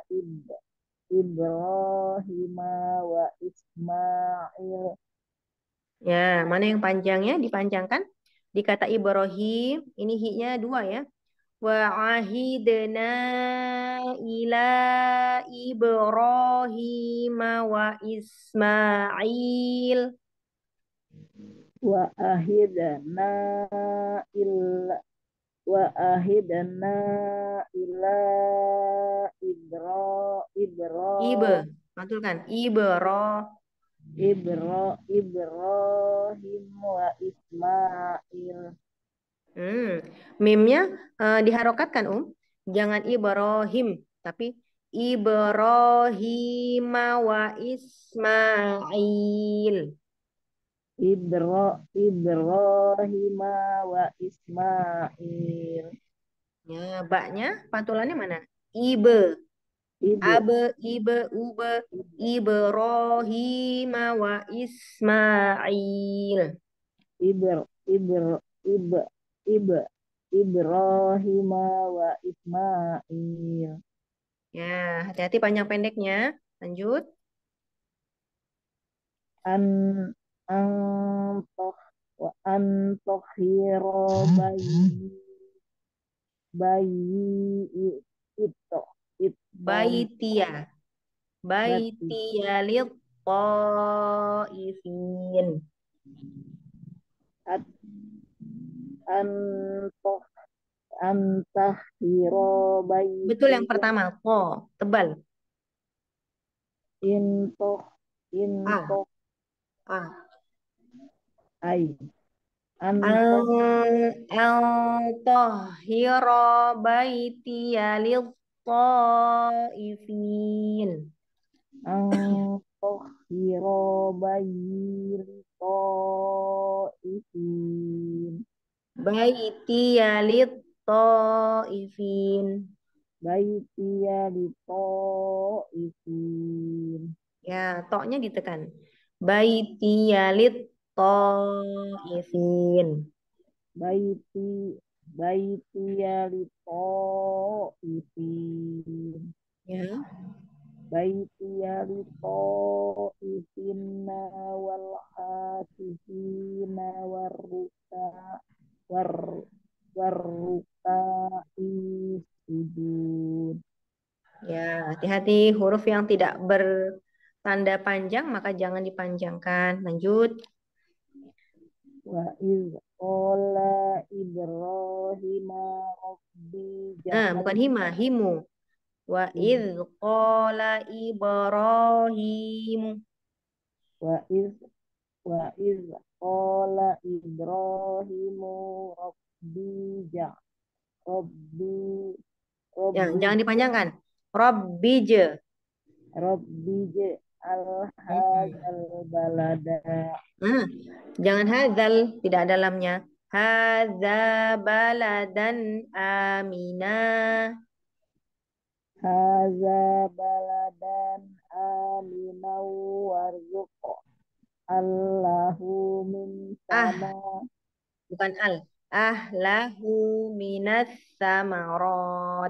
Ibrahim wa Ismail. Ya, mana yang panjangnya dipanjangkan? Di kata Ibrahim, ini hi-nya 2 ya. Wa ahidna ila Ibrahim wa Ismail. Wa ahidna ila Ibe, pantulkan. Ibrahim wa Ismail. Mimnya diharokatkan jangan Ibrahim, tapi Ibrahim wa Ismail. Ibrahim wa Ismail. Ya, baknya pantulannya mana? Ibe. Abe, ibe, ube, Ibrahim wa Ismail. Ibrahim wa Ismail. Ya, hati-hati panjang pendeknya. Lanjut. Antohiro bayi itu Baitia lit ta'ifin. Antahiro bayi. Betul yang pertama. Tebal. Ai. Al-tahhira baitiya lit-ta'ifin. Al-tahhira bayi lit-ta'ifin. Baitiya lit-ta'ifin. Baitiya lit-ta'ifin. Ya, toknya ditekan. Baitiya lit-ta'ifin. Baitiya lit-ta'ifin. Ya. Baitiya lit-ta'ifina wal hakifina warruka'i sujud. Ya, hati-hati huruf yang tidak bertanda panjang maka jangan dipanjangkan. Lanjut. Wa iz qala Ibrahim rabbi Bukan himu. Wa iz qala Ibrahim. Wa iz qala Ibrahim rabbi Jangan dipanjangkan. Rabbij al-hadzal balada. Jangan hadzal, tidak ada lamnya. Hadza baladan amina. Haza baladan aminau warzuq Allahu min sama Bukan al. Ahlahu minas samarat.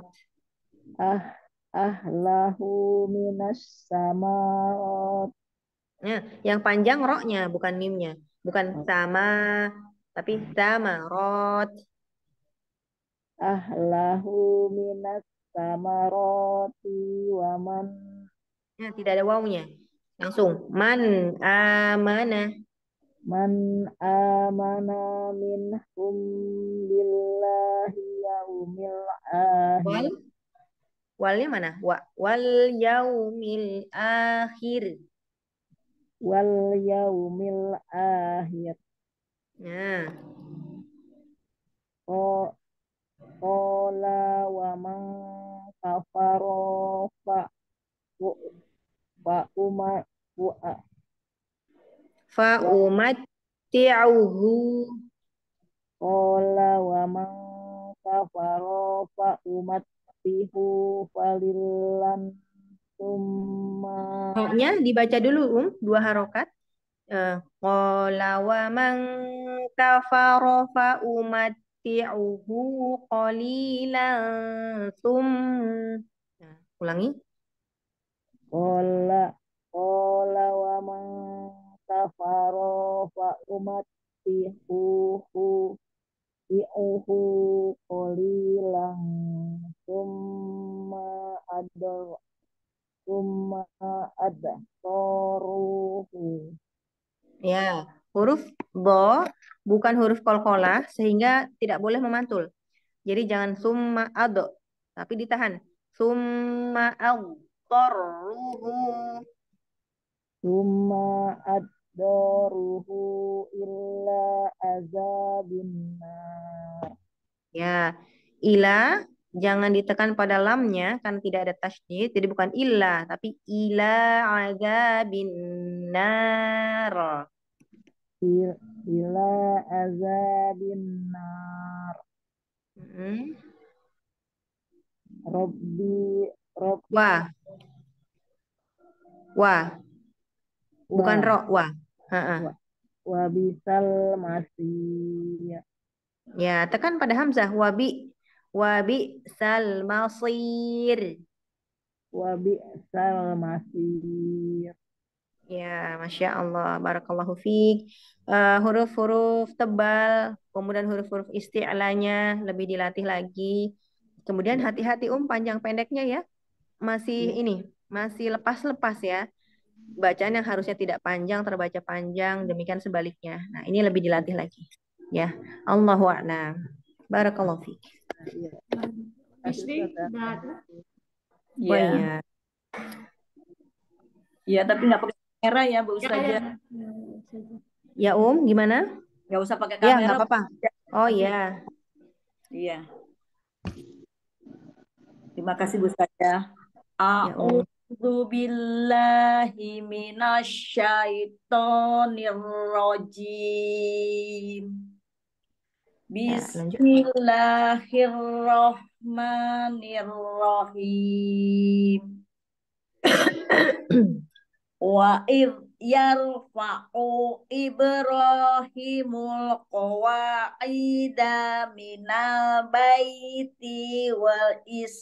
ahlahu minas samarat Nah, yang panjang roknya, bukan mimnya. Bukan sama, tapi samarat. ahlahu minas samarati waman Nah, tidak ada wawunya. Langsung. Man amanah. amana minhum billahi yaumil Wal. akhir Walnya mana? Wal yaumil akhir. wal yaumil akhir Nah, qala wa man kafaro fa umma fa umatti'uhu. qala wa man kafaro fa umattihu falillan summa Roknya dibaca dulu, dua harokat. Qala wa man kafara fa umatti'uhu qalilan Nah, ulangi. qala wa man kafaro fa umattihu i'uhu qalilan summa ada toruhu. Ya, huruf do bukan huruf qalqalah sehingga tidak boleh memantul. Jadi jangan summa ado, tapi ditahan. Summa addarruhu. Summa addaruhu illa azabin nar. Ya, ila jangan ditekan pada lamnya kan tidak ada tasydid, jadi bukan illa tapi ila azabin nar. Ila azabin nar. Mm-mm. Rabbi Wah, bukan ro, wah. Ha-ha. wa bisal masih Ya, tekan pada hamzah wabi sal masir. wa bisal masih. Ya, Masya Allah, Barakallahu fiik. Huruf-huruf tebal, kemudian huruf-huruf isti'lanya lebih dilatih lagi. Kemudian hati-hati panjang pendeknya ya. Masih ini, masih lepas-lepas ya. Bacaan yang harusnya tidak panjang, terbaca panjang, demikian sebaliknya. Nah, ini lebih dilatih lagi. Ya, Allahu a'lam. Barakallahu fiik. Bisri, udah ada. Oh Iya. iya. Iya, tapi nggak pakai kamera ya, Bu Ya, Ustazah. Ya, gimana? Nggak usah pakai Ya, kamera. nggak apa-apa. Oh iya. Iya. Terima kasih Bu Ustazah. Ya, A'udzu billahi minasyaitonir rajim. Ya, lanjut. Bismillahirrahmanirrahim. Wa id yarfa'u Ibrahimul qawa'ida minal baiti wal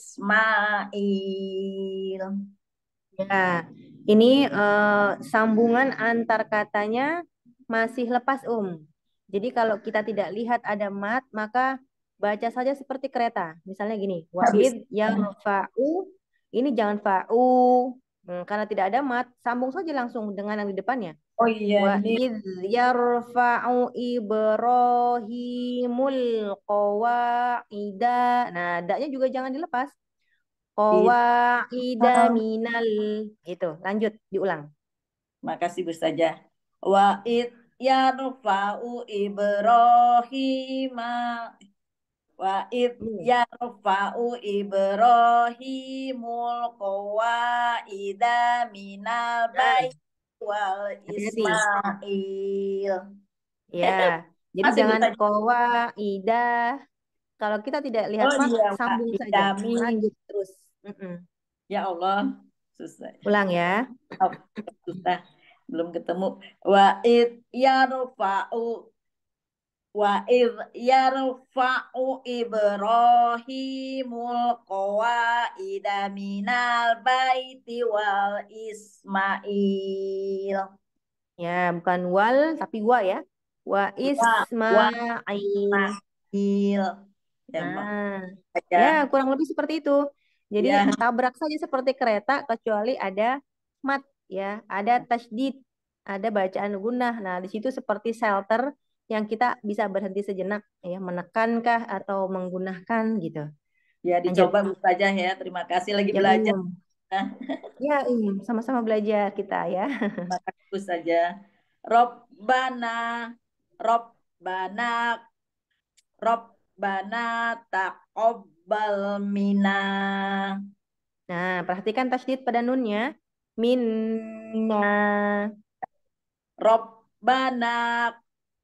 Ismail. Ya, ini sambungan antar katanya masih lepas, Jadi kalau kita tidak lihat ada mat, maka baca saja seperti kereta. Misalnya gini, wa'id yarfa'u, ini jangan fa'u. Karena tidak ada mat, sambung saja langsung dengan yang di depannya. Oh iya, ini Wa'id yarfa'u Ibrahimul qawa'ida. Nah, daknya juga jangan dilepas. Qawa'ida minal. Gitu, lanjut, diulang. makasih Bu Ustazah. Wa id yarfa'u Ibrahima wa id yarfa'u Ibrahimul qawa'ida minal baiti wal Hati-hati. Ismail. Ya, Jadi Masih Bu jangan Ustazah. qawaidah. Kalau kita tidak lihat Oh mak, iya, sambung saja. kami. Lanjut terus. Ya Allah, susah. Ulang ya. Oh, susah. Belum ketemu. Wa id yarfa'u Ibrahimul qawaida minal baiti wal Ismail. Ya, bukan wal tapi wa ya. Wa Wa Ismail. Ismail. Ya, Nah, baca. ya kurang lebih seperti itu. Jadi Ya, tabrak saja seperti kereta kecuali ada mat ya, ada tasydid, ada bacaan gunnah. Nah, di situ seperti shelter yang kita bisa berhenti sejenak ya, menekankah atau menggunakan gitu. ya Lanjut. dicoba Bu Ustazah ya. Terima kasih lagi Ya, belajar. Ya, sama-sama belajar kita ya. Terima kasih Bu Ustazah. Robbana Robbana taqabbal minna. Nah, perhatikan tasydid pada nunnya. Minna. Robbana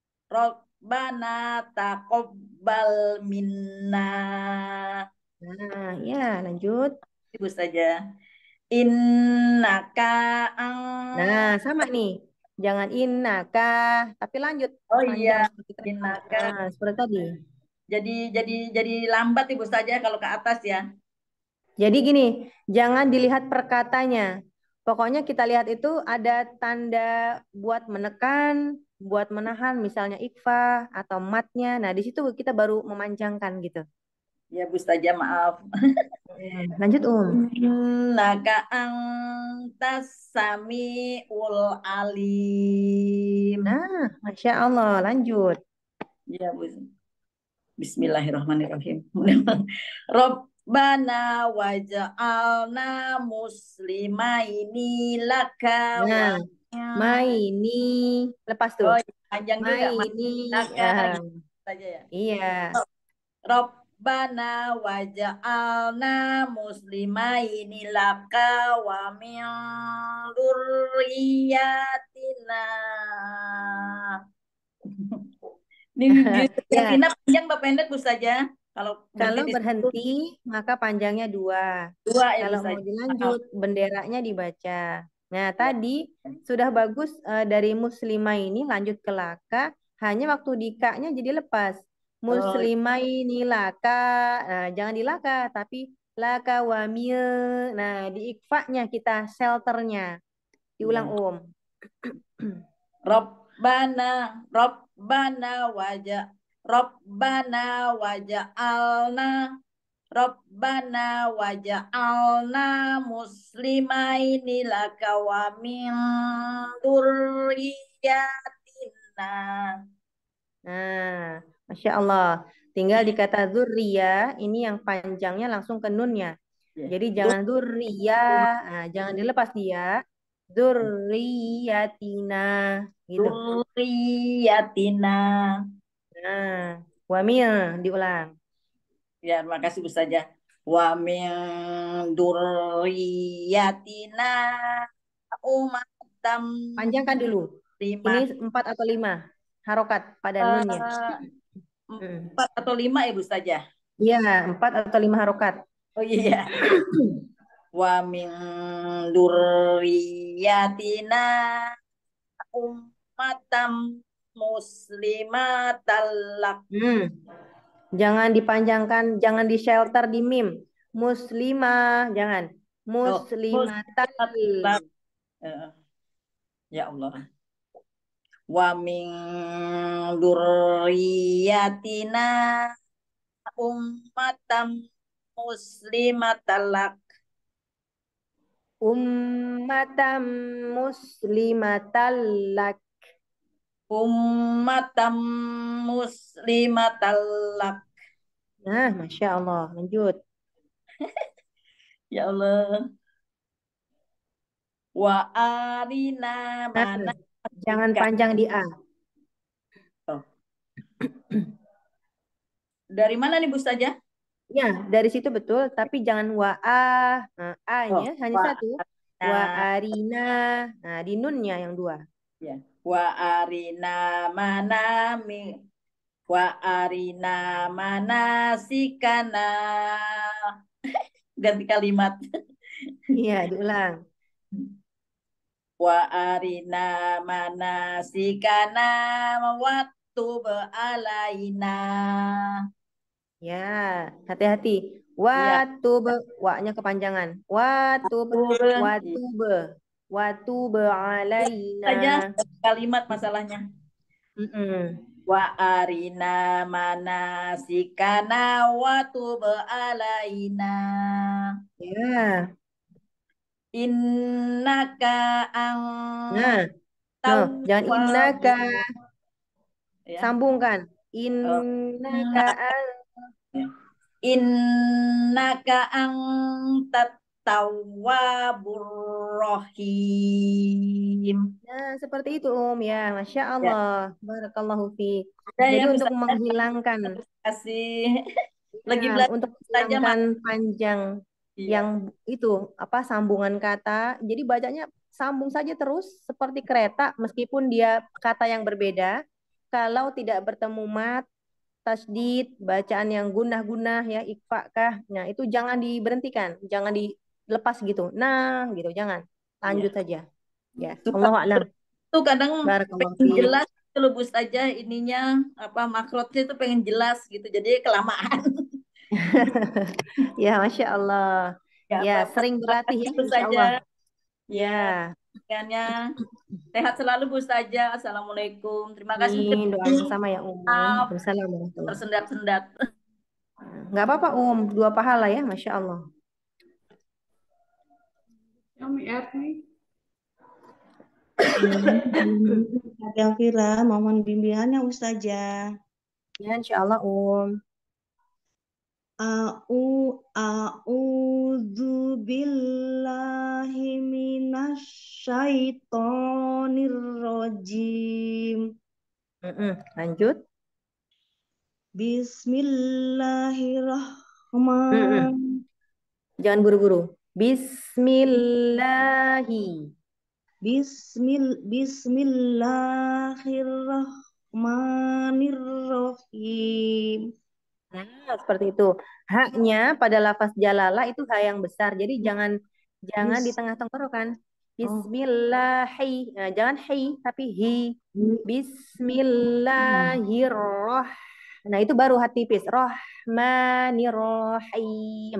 taqabbal minna. Nah, ya lanjut. Ibu saja. Innaka Nah, sama nih. Jangan innaka, tapi lanjut Oh panjang iya, seperti kereta. innaka. Nah, seperti tadi. Jadi lambat Ibu saja kalau ke atas ya. Jadi gini, jangan dilihat perkatanya. Pokoknya kita lihat itu ada tanda buat menekan, buat menahan, misalnya ikfa atau matnya. Nah, di situ kita baru memanjangkan gitu. Ya Bu saja maaf. Lanjut, Innaka antas samiul alim. Nah, Masya Allah, lanjut. Ya Bu. Bismillahirrahmanirrahim. Rabbana waj'alna muslimaini laka wa Maini, lepas tuh. Oh, panjang juga Maini, laka saja ya. iya. Rabbana waj'alna muslimaini laka wa min dzurriyyatina. Tina panjang apa pendek Bu saja? Kalau berhenti maka panjangnya 2. Dua ya Kalau Bu mau saja. dilanjut benderanya dibaca. Nah, tadi sudah bagus dari muslimah ini lanjut ke laka, hanya waktu di ka-nya jadi lepas. Muslimah ini laka, nah, jangan di laka tapi laka wamil. Nah, di ikfa-nya kita shelternya. Diulang Rabbana waja'alna muslimaini laka wa min dzurriyyatina. Nah, Masya Allah. Tinggal di kata dzurriya, ini yang panjangnya langsung ke nunnya. Jadi jangan dzurriya, nah, jangan dilepas dia. Dzurriyatina gitu. Dzurriyyatina. Nah, wamil diulang. Ya, terima kasih Bu saja. Wa min dzurriyyatina umatam. Panjangkan dulu. 5. Ini 4 atau 5 harokat pada nunnya. 4 atau 5 ya Bu saja? Iya, 4 atau 5 harokat. Oh iya. Wa min dzurriyyatina ummatam muslimatal. Jangan dipanjangkan, jangan di shelter di mim. Muslimah, jangan. Muslimatal. Ya Allah. Wa min dzurriyyatina ummatam muslimatalak. Ummatam muslimatalak. Ummatam muslimatalak. Nah, Masya Allah. Lanjut. Ya Allah. Wa arina mana. Jangan panjang di A. Dari mana nih Bu saja? Ya, dari situ betul. Tapi jangan wa-a. Nah, A-nya hanya satu. Wa-arina. Nah, di nunnya yang 2. Ya. Wa arina manami Wa arina manasikana. Ganti kalimat. Iya, diulang. Wa arina manasikana waktu alaina. Ya, hati-hati. Ya, Wa-nya kepanjangan. Watube, watube alaina. saja kalimat masalahnya. Mm-mm. Wa arina manasikana waktu alaina. Ya, Innaka ang nah, no, jangan innaka, ya. sambungkan. Oh. Innaka Innaka antat tawwabur rahim. Nah, seperti itu, Ya, Masya Ya. Allah. Barakallahu fiik. Ada Jadi yang untuk bisa menghilangkan, kasih lagi ya, belajar untuk saja menghilangkan panjang Iya. yang itu, apa, sambungan kata. Jadi bacanya sambung saja terus seperti kereta, meskipun dia kata yang berbeda. Kalau tidak bertemu mat, tasdid, bacaan yang gunah-gunah, ya, ikfakah. Nah, itu jangan diberhentikan, jangan dilepas gitu. Nah, gitu, jangan. Lanjut Iya. saja. Ya, Suka Allahu a'lam. tuh kadang Barakallahu pengen fiik. jelas kalau bus aja ininya apa makrotnya itu pengen jelas gitu jadi kelamaan. Ya, Masya Allah. Ya Ya, apa-apa. sering berlatih ya, Itu Insya saja. Allah. Ya, Ya, sekiannya. Sehat selalu Bu Saja. Assalamualaikum. Terima kasih. ini doa bersama ya, Maaf Waalaikumsalam warahmatullahi. tersendat-sendat. Nggak apa-apa, Dua pahala ya, Masya Allah. Umi nih. Elvira, mohon bimbingannya Ustazah. Ya, Insya Allah, A'udzu billahi minasyaitonir rajim. Lanjut. Bismillahirrahmanirrahim. Jangan buru-buru. Bismillahi. Bismillahirrahmanirrahim. Nah, seperti itu. Haknya pada lafaz jalalah itu ha yang besar. Jadi jangan di tengah tenggorokan. Bismillahi. Nah, jangan hi tapi hi. Bismillahirrahmanirrahim. Nah, itu baru hati tipis. Rahmanirrahim.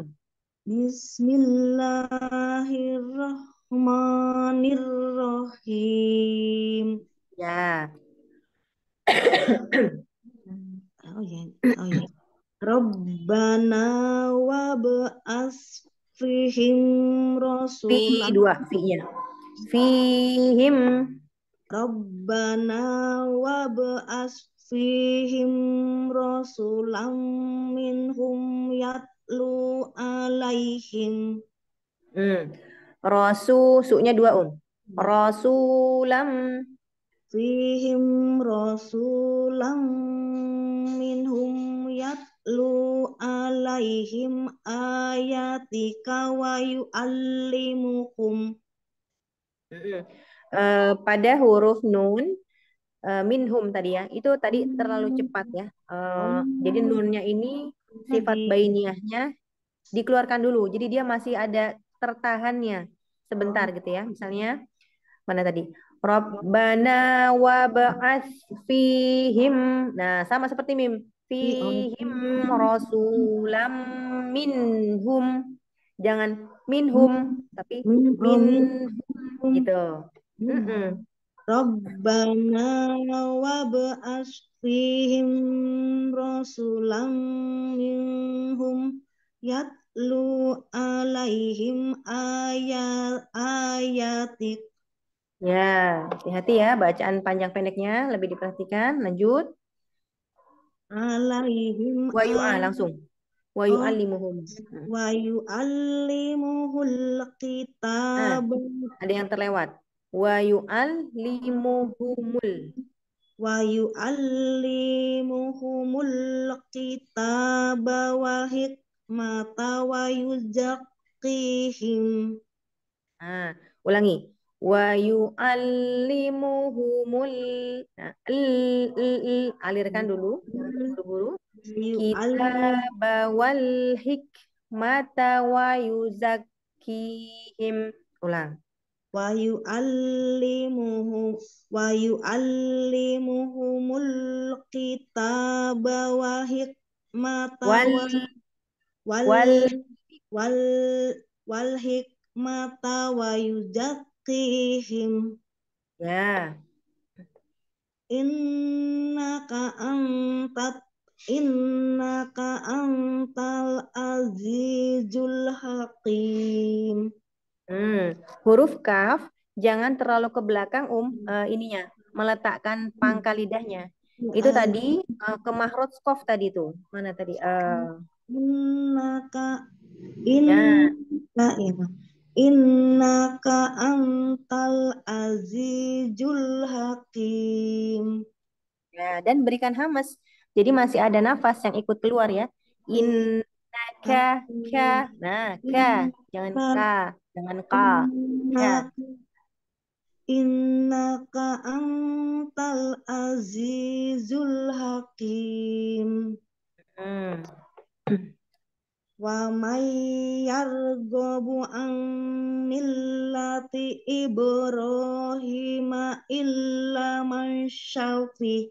Bismillahirrahmanirrahim. Ya. Oh ya. Rabbana wa ba'as fihim rasulan. Fi-nya. Fihim. Rabbana wa ba'as fihim rasulan minhum yatlu alaihim. Su-nya 2, Rasulam. Fihim rasulam minhum yatlu alaihim ayatika wa yu'allimukum. Pada huruf nun, minhum tadi ya, itu tadi terlalu cepat ya. Jadi nunnya ini sifat bainiyahnya dikeluarkan dulu. Jadi dia masih ada tertahannya sebentar gitu ya. Misalnya mana tadi? Rabbana wa ba'ats fihim. Nah, sama seperti mim. Fihim rasulam minhum. Jangan minhum, tapi minhum gitu. Rabbana wa ba'ats fihim rasulam minhum yatlu alaihim ayatik. Ya, hati-hati ya bacaan panjang pendeknya lebih diperhatikan. Lanjut. Alaihim langsung. Wa yu'allimuhum. Wa yu'allimuhul kitab. Ada yang terlewat. Wa yu'allimuhumul. Wa yu'allimuhumul kitab wal hikmata wa yuzakkihim. Ulangi. Wa yu'allimuhumul nah, alirkan dulu, jangan terburu-buru. Kitaba wal hikmata wa yuzakkihim. Ulang. wa yu'allimuhumul kitaba wa hikmata Wal wal wal wal wal hikmata wa yuzakkihim ya. innaka antal azizul hakim. Huruf kaf jangan terlalu ke belakang ininya, meletakkan pangkal lidahnya. Itu tadi ke mahroj qaf tadi tuh. Mana tadi? Innaka Ya. innaka antal azizul hakim. Ya, dan berikan hamas. Jadi masih ada nafas yang ikut keluar ya. Innaka ka. Nah, ka. Jangan ka. Jangan ka. Ka. Innaka antal azizul hakim. Wa may yarghabu an millati Ibrahim illa man syafi.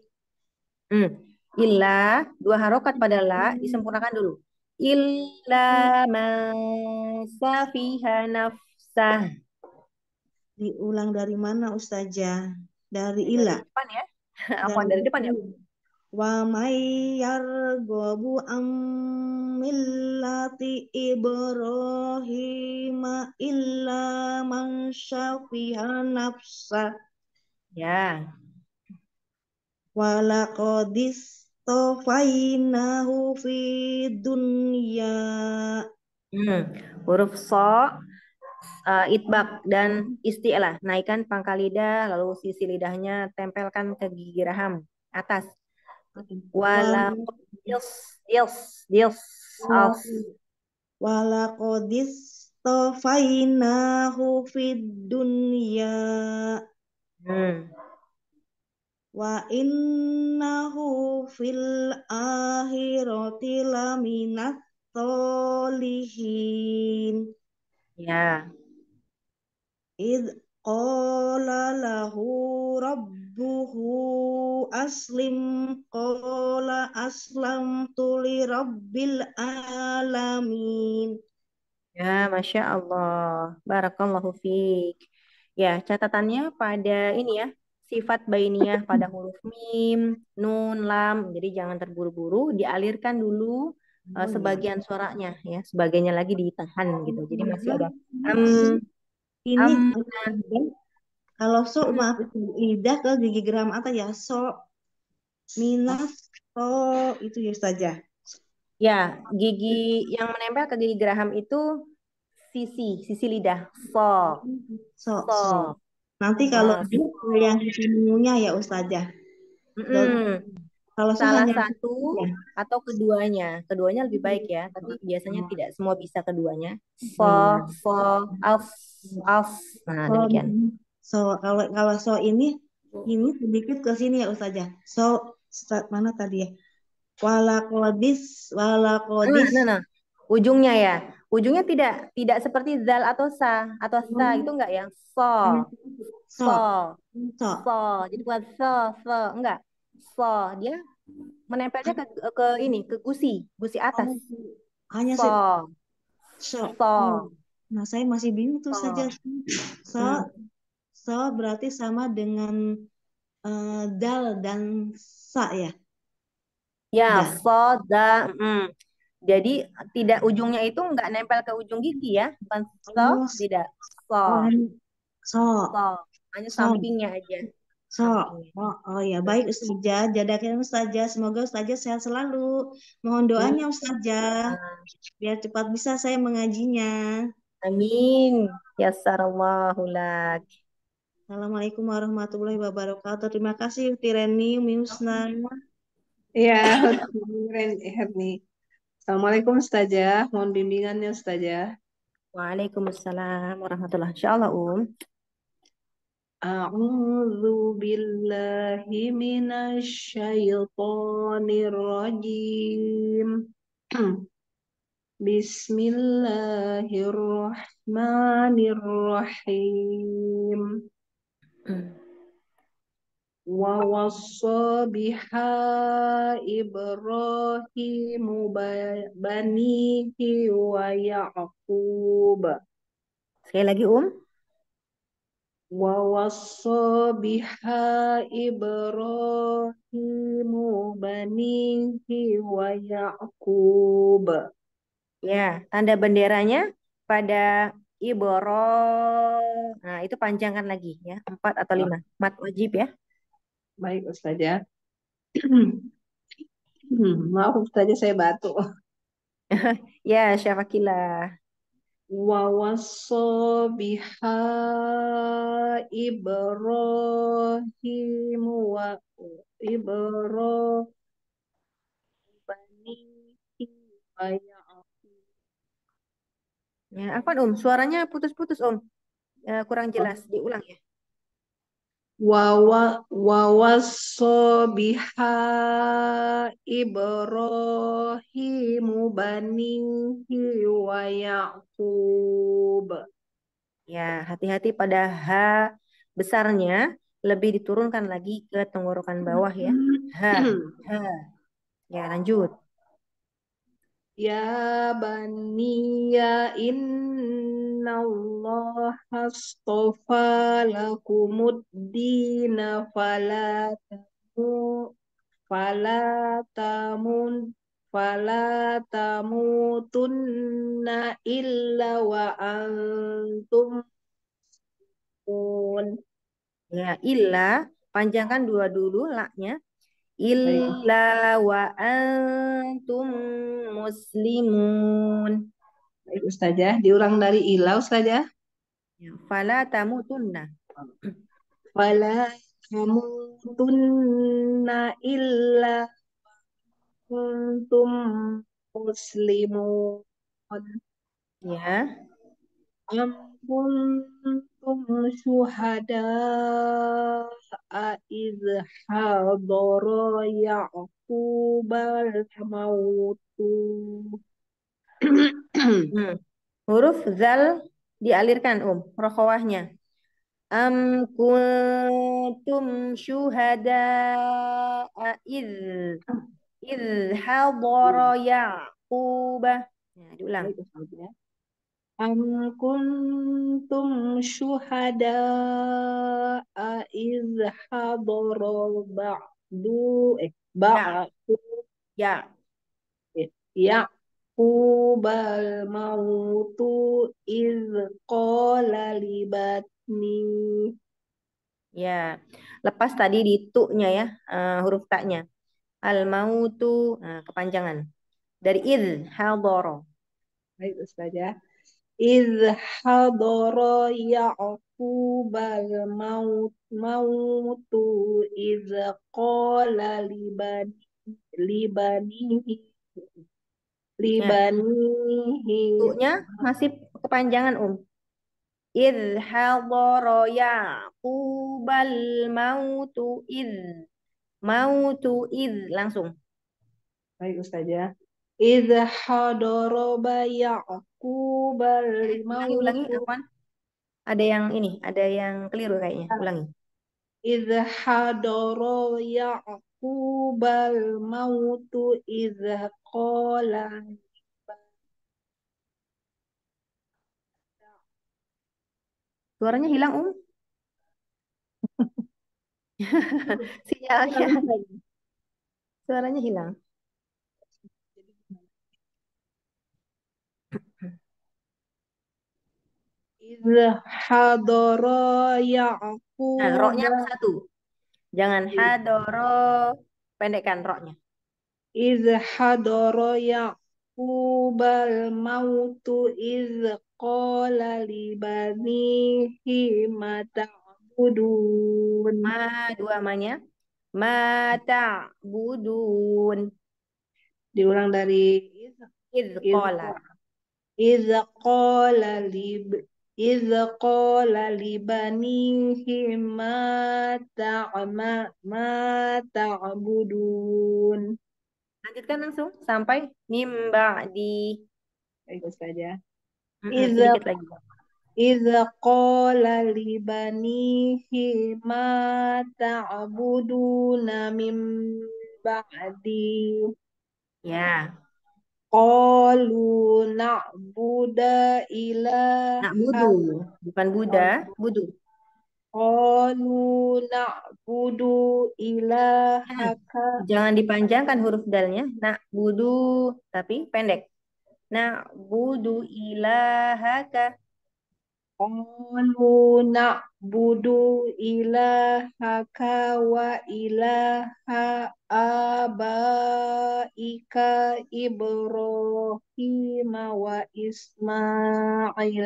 Illa, 2 harokat pada la, disempurnakan dulu. Illa man safiha nafsah. Diulang dari mana Ustazah? Dari Dari ila. depan ya. Apa dari depan ya? Wa may yarghabu an millati Ibrahim illa man syafiha nafsa. Ya. Wa laqad istafainahu fid dunya. Huruf so, itbaq dan isti'lah. Naikkan pangkal lidah, lalu sisi lidahnya tempelkan ke gigi raham atas. Walaqad istafainahu fid dunya. Wa innahu fil akhirati laminat sholihin. Ya. Id qala lahu rabbuhu aslim qala aslamtu li rabbil alamin. Ya, Masya Allah. Barakallahu fiik. Ya, catatannya pada ini ya, sifat bainiyah pada huruf mim, nun, lam. Jadi jangan terburu-buru, dialirkan dulu sebagian suaranya ya, sebagiannya lagi ditahan gitu. Jadi masih ada ini kalau so maaf lidah ke gigi geram atas ya so minus so itu ya saja. Ya, gigi yang menempel ke gigi geraham itu sisi lidah so. Nanti kalau yang sininya ya Ustazah. Kalau salah hanya satu atau keduanya lebih baik ya, tapi biasanya tidak semua bisa keduanya. Nah demikian. So kalau so ini sedikit ke sini ya Ustazah. So mana tadi ya? Walakodis. Nah. Ujungnya ya. Ujungnya tidak seperti zal atau sa itu enggak yang so. Jadi bukan so enggak. So dia menempelnya ke ini, ke gusi atas. Hanya so. Nah, saya masih bingung tuh saja. So berarti sama dengan dal dan sa ya. Ya, so da. Jadi tidak ujungnya itu enggak nempel ke ujung gigi ya, bukan so, tidak. So. Hanya sampingnya aja. Oh ya, baik Ustazah. Jadakan Ustazah. Semoga Ustazah sehat selalu. Mohon doanya Ustazah. Biar cepat bisa saya mengajinya. Amin. Yassarallahu lak. Assalamualaikum warahmatullahi wabarakatuh. Terima kasih Tireni, Husna. Iya, Herni. Assalamualaikum Ustazah. Mohon bimbingannya Ustazah. Waalaikumsalam warahmatullahi wabarakatuh. Insyaallah A'udzu billahi minasy syaithanir rajim. Bismillahirrahmanirrahim. Wa wassa biha Ibrahimu banihi wa Ya'qub. Sekali lagi, Wa wassa biha Ibrahimu banihi wa Ya'qub. Ya, tanda benderanya pada Ibrahim. Nah, itu panjangkan lagi ya. 4 atau 5. Mat wajib ya. Baik Ustazah. Maaf Ustazah, saya batuk. Ya, Syafakila. Wa wassa biha Ibrahim wa Ibrahim banihi wa Ya'qub. Ya, apa suaranya putus-putus kurang jelas. Diulang ya. Wa wassa biha Ibrahim banihi wa Ya'qub. Ya, hati-hati pada H besarnya. Lebih diturunkan lagi ke tenggorokan bawah ya. H. Ya, lanjut. Ya baniya innallaha astafa lakumuddina fala tamutunna illa wa antum muslimun. Ya, illa panjangkan dua dulu laknya. Illa wa antum muslimun. Baik Ustazah, diulang dari illa Ustazah. Ya, fala tamutunna. Fala tamutunna illa kuntum muslimun. Ya. Am kuntum syuhada idh hadara Ya'qubal mautu. Huruf zal dialirkan rokhawahnya. Am kuntum syuhada idh hadara Ya'qubah. Nah, diulang. Am kuntum syuhada idh hadara Ya. Ya'qubal mautu idh qala libatni. Ya, lepas tadi di tu-nya ya, huruf taknya. Al-mautu, kepanjangan. Dari idh hadara. Baik Ustazah. Idh hadara Ya'qubal mautu idh qala libanihi. Tu-nya masih kepanjangan idh hadara Ya'qubal mautu idh langsung. Baik Ustazah. Idh hadara Ya'qubal Ulangi, Afwan. Ada yang keliru kayaknya. Ulangi. Idh hadara Ya'qubal mautu idh qala. Suaranya hilang, Sinyalnya. Suaranya hilang. Idh hadara Ya'qub. Nah, roknya satu. Jangan hadara, pendekkan roknya. Idh hadara Ya'qubal mautu idh qala libanihi ma ta'budun. Dua amanya. Ma ta'budun. Diulang dari idh qala. Idh qala إذ قال لبنيه ما تعبدون. Lanjutkan langsung sampai mimba di Itu saja. sedikit lagi. إذ قال لبنيه ما تعبدون من بعدي. Ya, Qalu na'budu ilaha. nak budu, bukan Buddha, budu. Qalu na'budu ilahaka. Jangan dipanjangkan huruf dalnya. Nak budu, tapi pendek. Nak budu ilahaka. Qalu na'budu ilahaka wa ilaha abaika Ibrahim wa Ismail.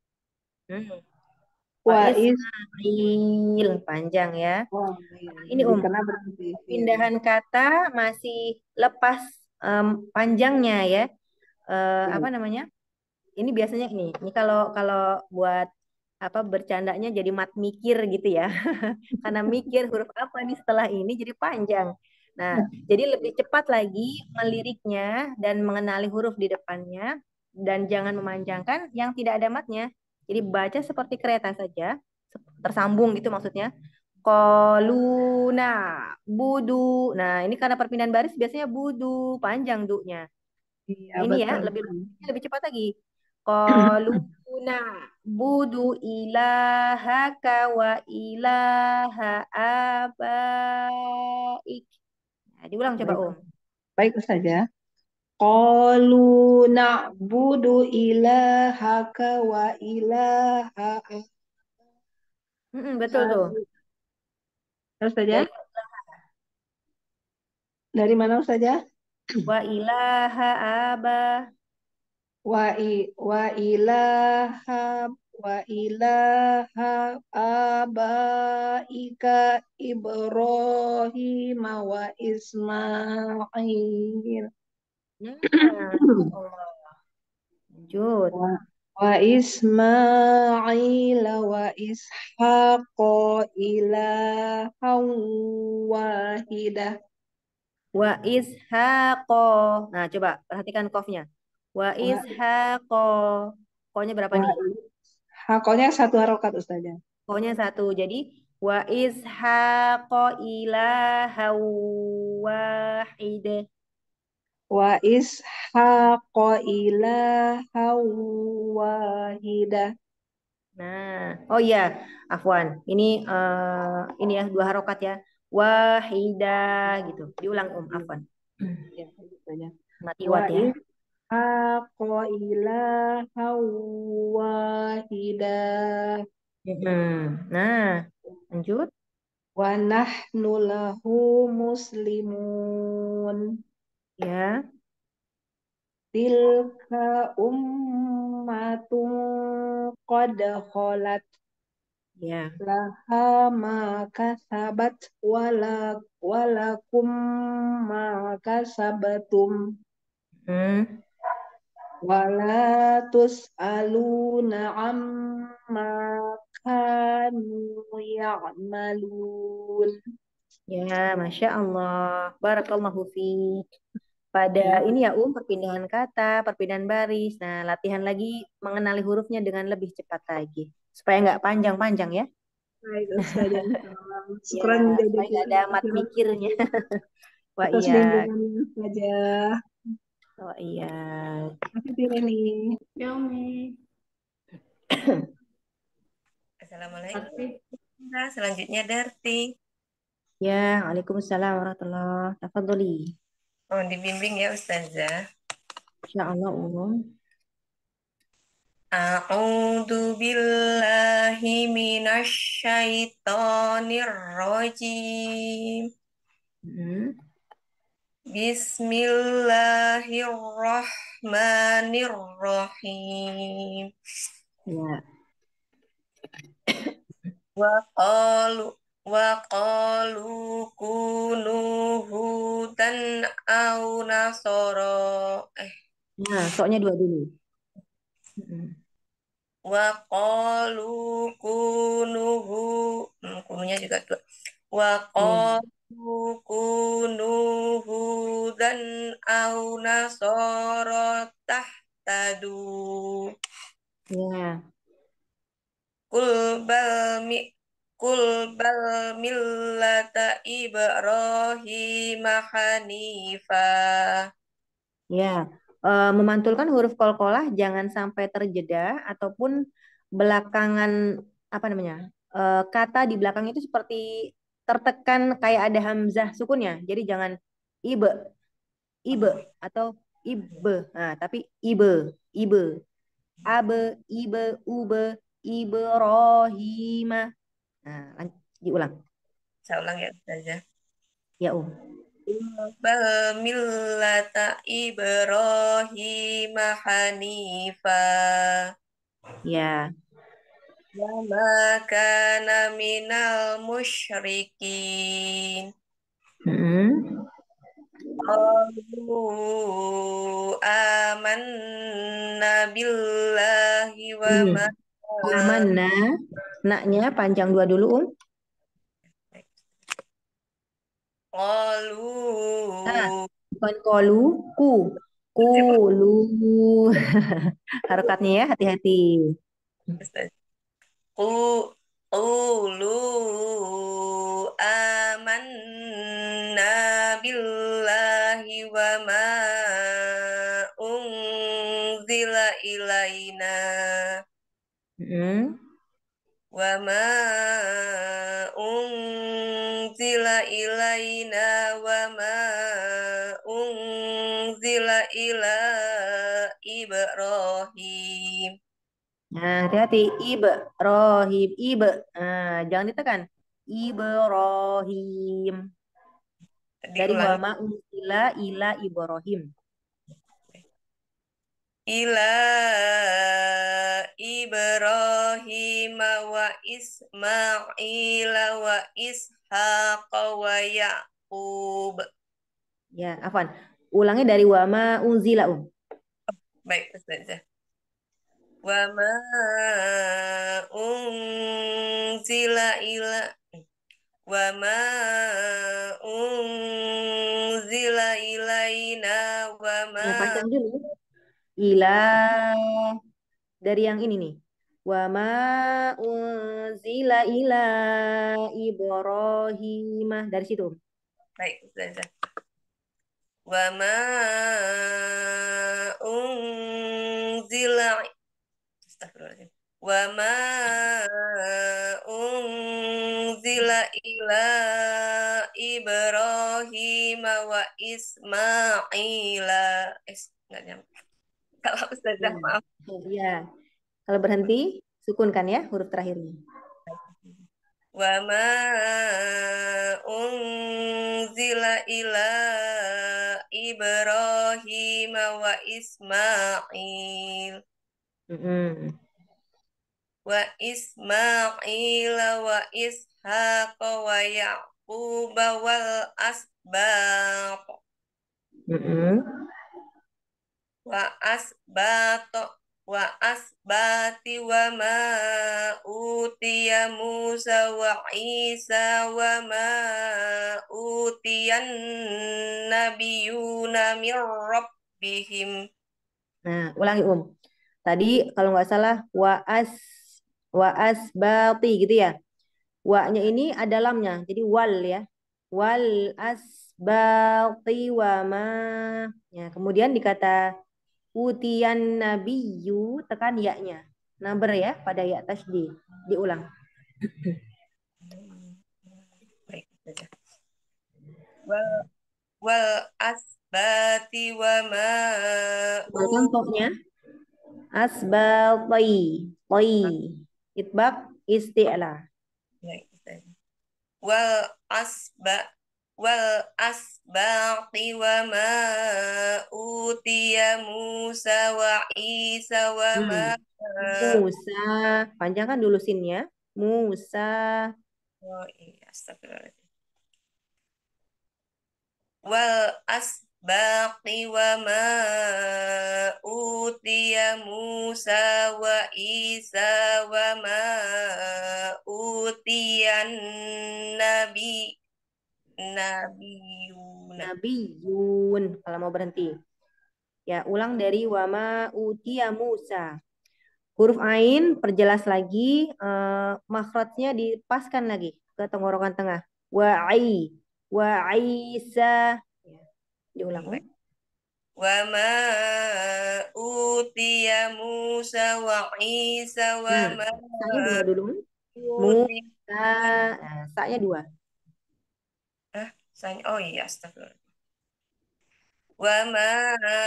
Wa Wa is Ismail, panjang ya. Ini karena berhenti. pindahan kata masih lepas panjangnya ya. Apa namanya? Ini biasanya ini kalau buat apa bercandanya jadi mat mikir gitu ya. Karena mikir huruf apa nih setelah ini jadi panjang. Nah, jadi lebih cepat lagi meliriknya dan mengenali huruf di depannya dan jangan memanjangkan yang tidak ada matnya. Jadi baca seperti kereta saja, tersambung gitu maksudnya. Koluna, budu. Nah, ini karena perpindahan baris biasanya budu, panjang du-nya. Iya, Ini ya betul. lebih cepat lagi. Qaluna budu ilahaka wa ilaha abaik. Nah, diulang coba Om. Baik saja. Qalu na'budu ilahaka wa ilaha. Betul tuh. Terus saja. Dari mana saja? Wa ilaha aba. Wa ilaha abaika Ibrahim wa Ismail. Lanjut. Wa Ismail wa Ishaq ilahan wahidah. Wa ishaqo. Nah, coba perhatikan qafnya. Wa ishaqo. Ko-nya berapa nih? Hakonya satu harokat Ustazah. Ko-nya satu. Jadi wa ishaqo ilaha wahidah. Wa ishaq ilaha wahidah. Nah, oh iya, afwan. Ini ya dua harokat ya. Wahidah gitu. Diulang afwan. Ya, banyak. Matiwat ya. Ishaq ilaha wahidah. Nah, lanjut. Wa nahnu lahu muslimun. Ya. Tilka ummatun qad khalat. Ya. Laha ma kasabat walakum ma kasabatum. Wala tus'aluna amma kanu ya'malun. Ya, Masya Allah. Barakallahu fiik. Pada ini ya perpindahan kata, perpindahan baris. Nah, latihan lagi mengenali hurufnya dengan lebih cepat lagi. Supaya nggak panjang-panjang ya. Baik, Ustazah. Ya, supaya nggak ada mat mikirnya. Wah atas iya. bimbingannya saja. Oh iya. Terima kasih Reni. Yomi. Assalamualaikum. Nah, selanjutnya Darti. Ya, Waalaikumsalam warahmatullahi wabarakatuh. Oh, dibimbing ya Ustazah. Insyaallah A'udzu billahi minasyaitonir rajim. Bismillahirrahmanirrahim. Ya. Wa qalu kunu hudan au nasara. Nah, soknya dua dulu. wa qalu kunuhu kununya juga dua. Wa qalu kunuhu dan au nasara tahtadu. Ya. Kul bal mi Kul bal millata Ibrahim hanifa. Ya, memantulkan huruf qalqalah jangan sampai terjeda ataupun belakangan apa namanya kata di belakang itu seperti tertekan kayak ada hamzah sukunnya. Jadi jangan ibe, ibe atau ibe. Nah, tapi ibe, ibe, abe, ibe, ube, Ibrahim. Nah, diulang. Saya ulang ya Ustazah. Ya, Bal millata Ibrahim hanifa. Ya. Wa ma kana minal musyrikin. Qalu amanna billahi wa ma Amanna, naknya panjang dua dulu, qalu bukan kolu, kulu. Harokatnya ya, hati-hati. Qulu amanna billahi wa ma unzila ilaina wa ma unzila ilaina wa ma unzila ila Ibrahim. Nah, hati-hati. Ibrahim, Nah, jangan ditekan. Ibrahim. Dari Diulangi. wama unzila ila Ibrahim. Ila Ibrahim wa Ismail wa Ishaq wa Yaqub. Ya, afwan. Ulangnya dari wama unzila, Baik, Ustazah. Wa ma unzila ila wa ma unzila ilaina wa ma Panjang dulu. Ila dari yang ini nih. Wa ma unzila ila Ibrahim. Dari situ. Baik, Ustazah. Wa ma unzila Astagfirullahaladzim. Wa ma unzila ila Ibrahim wa Ismaila. Nggak nyampe. Kalau Ustazah, maaf. Ya. Kalau berhenti, sukunkan ya huruf terakhirnya. Wa ma unzila ila Ibrahim wa Ismail. Wa Ismail wa Ishaq wa Yaqub wal asbaq. Wa asbati wa ma utiya Musa wa Isa wa ma utiyan nabiyuna min rabbihim. Nah, ulangi Tadi kalau nggak salah wa asbati gitu ya. Wa-nya ini ada lamnya. Jadi wal ya. Wal asbati wa ma. Ya, kemudian dikata utiyan nabiyyu tekan ya-nya. Naber ya pada ya tasydid. Diulang. Baik, wal asbati wa ma Contohnya asbati. Itbaq isti'la. Wal asbaqi wa ma utiya Musa wa Isa wa ma Musa, panjangkan dulu sinnya. Musa. Oh iya, astagfirullahaladzim. Wal وما أوتي موسى وعيسى وما أوتي النبيون. Nabiyun. Kalau mau berhenti. Ya, ulang dari wama utia Musa. Huruf ain perjelas lagi, makhrajnya dipaskan lagi ke tenggorokan tengah. Wa Isa. Ya, diulang. وما أوتي موسى وعيسى وما Sa-nya dua dulu. أوتي Musa. Nah, sa-nya dua. Oh iya, astagfirullah. وما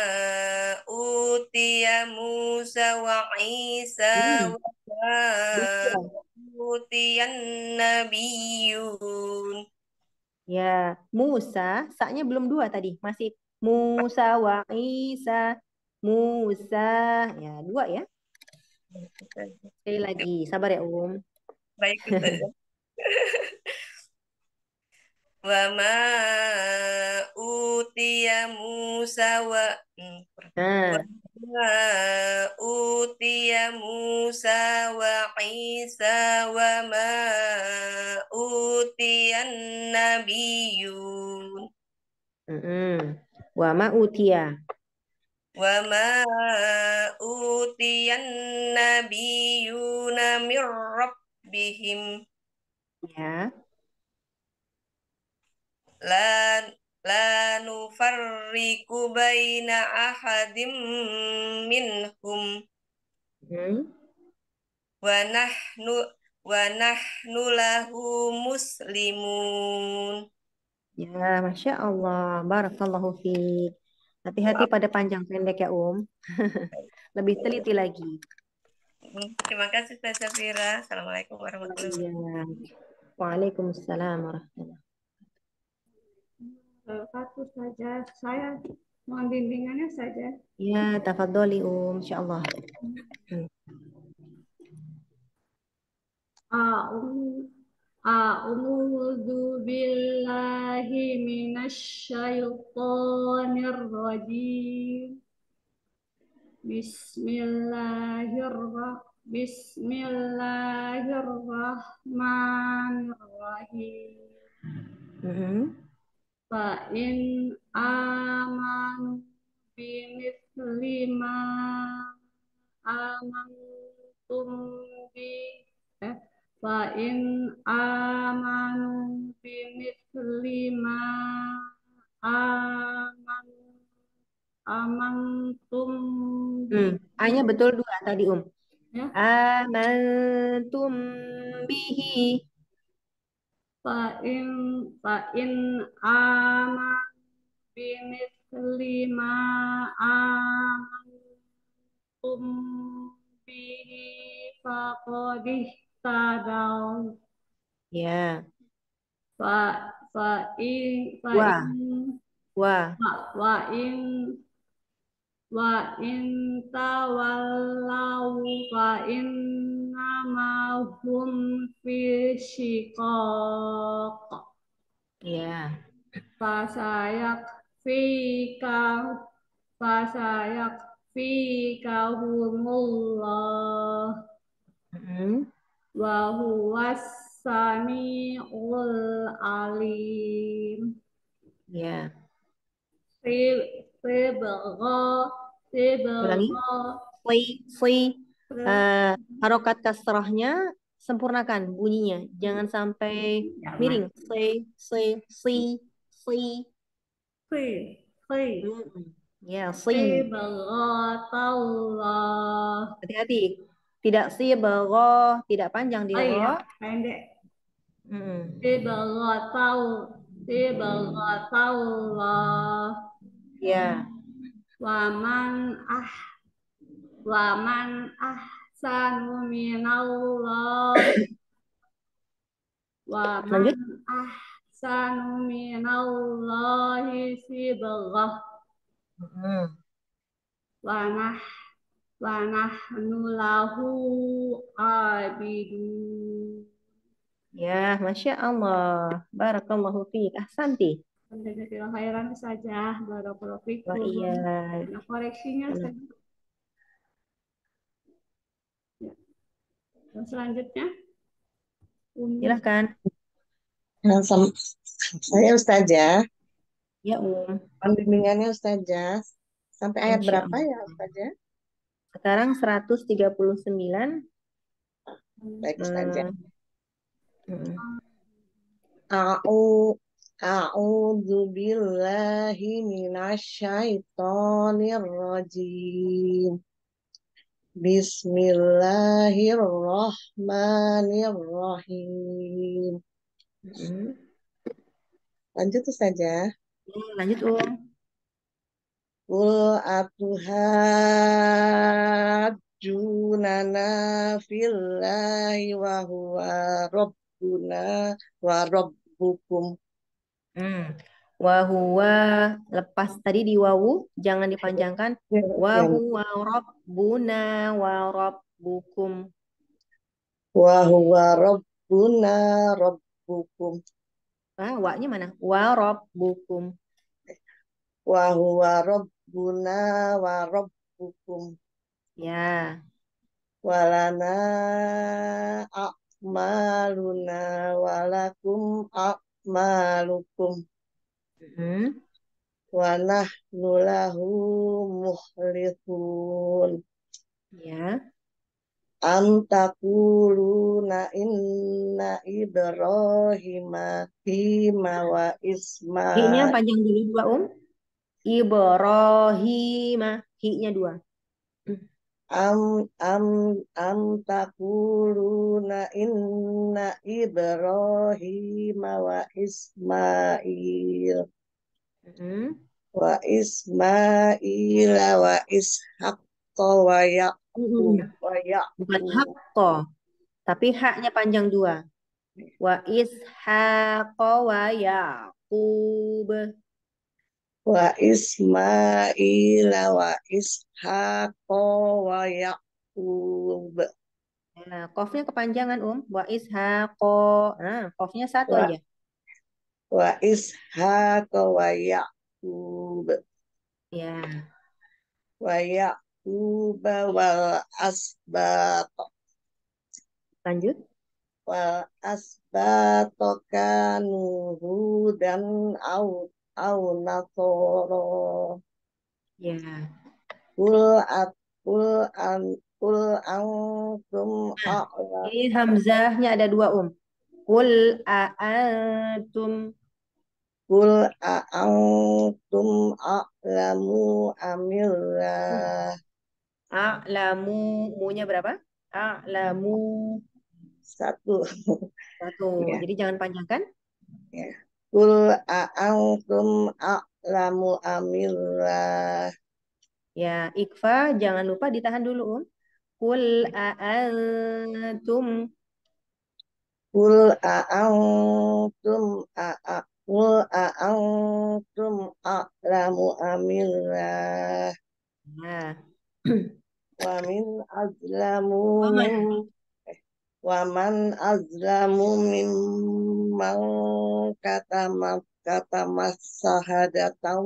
أوتي موسى وعيسى وما أوتي النبيون. Ya, Musa, sa-nya belum dua tadi, masih Musa wa Isa. Musa, ya dua ya. Sekali lagi, sabar ya Baik, Ustazah. وما أوتي موسى وما أوتي موسى وعيسى وما أوتي النبيون. Wa ma utia. وما أوتي النبيون من ربهم. Ya. لا نفرق بين أحد منهم ونحن له مسلمون. Ya, Masya Allah. Barakallahu fiik. Hati-hati pada panjang pendek ya, Lebih teliti lagi. Terima kasih, Ustazah Safira. Assalamualaikum warahmatullahi wabarakatuh. Waalaikumsalam warahmatullahi Satu saja. Saya mohon bimbingannya saja. Ya, tafadholi insyaallah. A'udzu billahi minasyaitonir rajim. Bismillahirrahmanirrahim. Fa'in amanu bimithli ma amantum bi Fa'in amanu bimithli ma amantum bi. A-nya betul dua tadi, Ya. Amantum bihi. Fa'in aman bimithli ma amantum bihi faqad ihtadaw. Ya. Wa in tawallaw fa innama hum fi shiqaq. Ya. Fasayakfikahumullah wa huwas samiul alim. Ya. Ulangi. Harokat kasrahnya sempurnakan bunyinya, jangan sampai miring. Ya, hati-hati, tidak sibghah, tidak panjang di Iya, ro. pendek. Ya. Waman ahsanu minallahi sibghah wa nahnu lahu abidun. Ya, Masya Allah. Barakallahu fiik. Ahsanti. Jazakallahu khairan saja. Barakallahu Wah fikum. iya. Nah, koreksinya Benar. saja. Ya. Dan selanjutnya, Umi. Silahkan. Nah, saya Ustazah, Ya pembimbingannya Ustazah. Sampai ayat Insya berapa Allah. ya Ustazah? Sekarang 139. Baik Ustazah. Hmm. A'udzu billahi minasyaitonir rajim. Bismillahirrahmanirrahim. Lanjut Ustazah. Lanjut Qul atuhajjunana fillahi wa huwa rabbuna wa rabbukum. Wahuwa lepas tadi di wawu jangan dipanjangkan. Wahuwa rabbuna wa rabbukum. Wa huwa rabbuna rabbukum. Wa-nya mana? Wa rabbukum. Wa huwa rabbuna wa rabbukum. Ya. Walana a'maluna walakum a'malukum. Wa nahnu lahu muhlithun. Ya. Am taquluna inna Ibrahima hima wa Hi-nya Ismail. panjang dulu dua Ibrahima. Hi-nya dua. Am taquluna inna Ibrahima wa Ismail wa Ismaila wa Ishaqqa wa Yaqub wa Bukan Yaqub hakko, tapi haknya panjang dua. Wa ishaqqa wa yaqub. wa Ismaila wa Ishaqqa wa Yaqub. Nah, qafnya kepanjangan wa ishaqqa. Nah, qafnya satu Wa aja. wa Ishaqqa wa Yaqub. Ya. Wa Yaqub wal asbat. Lanjut. Wal asbat kanu hudan au nasoro. Ya. Kul antum a'lam. Ini hamzahnya ada dua Qul a'antum. Kul antum a'lamu amillah. A'lamu. Mu-nya berapa? A'lamu. Satu. Ya. Jadi jangan panjangkan. Ya. Kul antum a'lamu amillah. Ya, ikfa jangan lupa ditahan dulu Qul a'antum. Qul a'antum a'lamu amillah. Nah. Wa man azlamu mimman katama sahadatan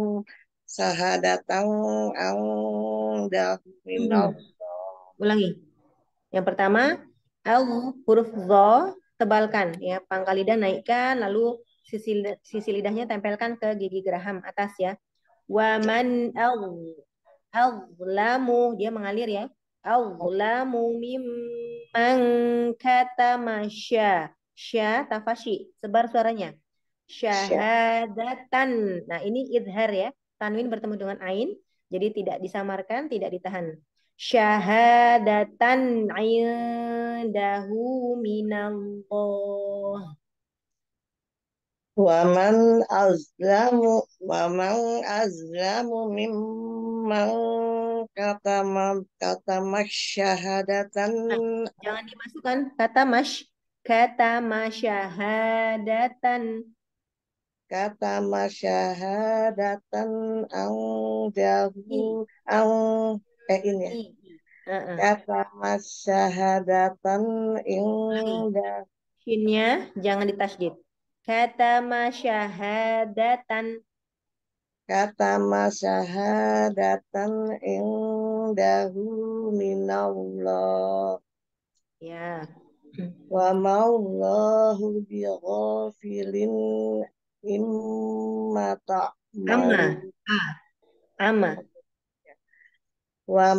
minallah. Ulangi. Yang pertama, huruf zo tebalkan ya, pangkal lidah naikkan, lalu sisi lidahnya tempelkan ke gigi geraham atas ya. Wa man azlamu, dia mengalir ya. Azlamu mimman katama sya tafashi, sebar suaranya. Syahadatan. Nah, ini idhar ya. Tanwin bertemu dengan ain, jadi tidak disamarkan, tidak ditahan. Syahadatan indahu minallah. Wa man azlamu mimman katama syahadatan. Jangan dimasukkan kata syahadatan. Katama syahadatan ini ya. Katama syahadatan indah. Shinnya jangan ditasydid. Katama syahadatan. Katama syahadatan indahu minallah. Ya. Wa ma'allahu bighafilin imma Amma. ta'malu. Amma. Wa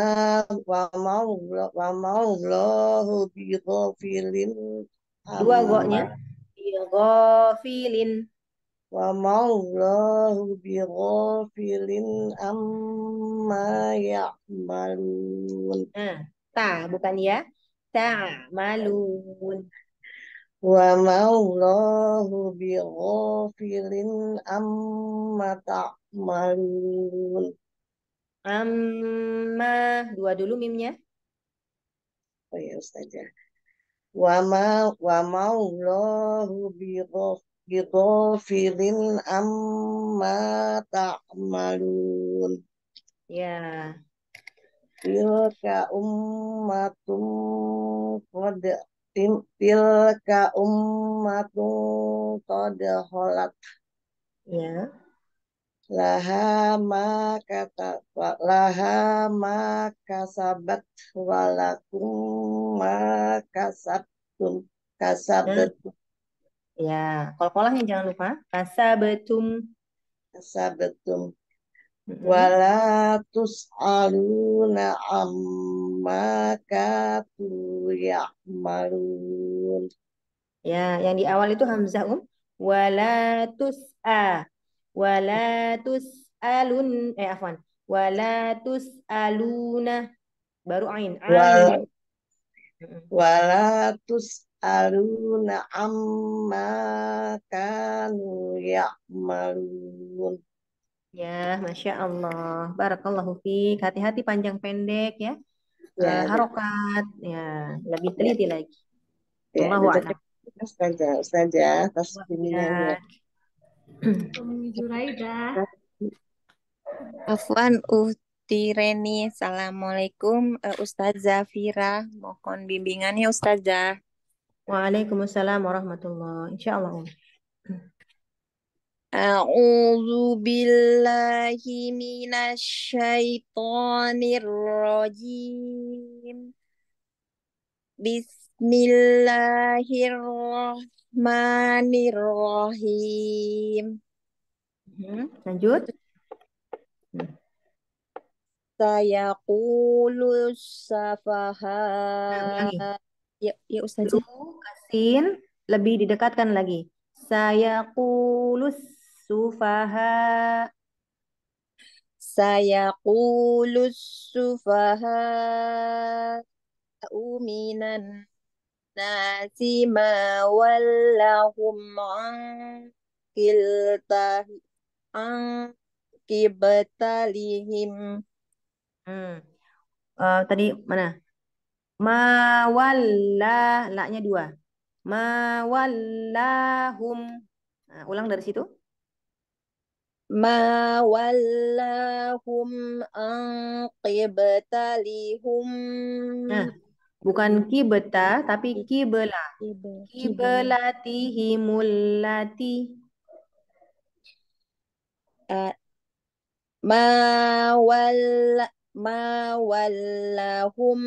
ma'allahu bighafilin Dua goknya. amma. Ghafilin. Wa ma'allahu bighafilin amma ya'malun. Ta, bukan ya. Ta'malun. Wa ma'allahu bighafilin amma ta'malun. Amma. Dua dulu mimnya. Oh ya Ustazah. Wa ma'allahu bighafilin amma ta'malun. Ya. Tilka ummatun qad tilka ummatun qad khalat. Ya. Laha ma kasabat walakum ma kasabtum. Ya, kolkolahnya jangan lupa. Kasabetum. Wala tus'aluna amma katu ya'malun. Ya, yang di awal itu hamzah Wala tus'a. Wala tus'alun. Afwan. Wala tus'aluna. Baru ain. Ain. Wala tus'aluna amma kanu ya'malun. Ya, Masya Allah. Barakallahu fiik. Hati-hati panjang pendek ya. Ya, Harokat. Ya, lebih teliti lagi. ya, Allahu a'lam. Ustazah, atas bimbingannya. Umi Juraidah. Afwan Reni, Assalamualaikum Ustazah Fira, mohon bimbingannya Ustazah. Waalaikumsalam warahmatullahi. Insyaallah. A'udzu billahi minasyaitonir rajim. Bismillahirrahmanirrahim. Lanjut. Sayaqulus safaha. Ya Ustazah. Kasin lebih didekatkan lagi. Sayaqulus sufaha. Sayaqulus sufaha minan nasi ma wallahum kibatalihim. Tadi mana? Mawallah, la-nya dua. Mawallahum. Nah, ulang dari situ. Mawallahum kibatalihum. Nah, bukan kibeta tapi kibela. Kibelatihimulati. Mawallahum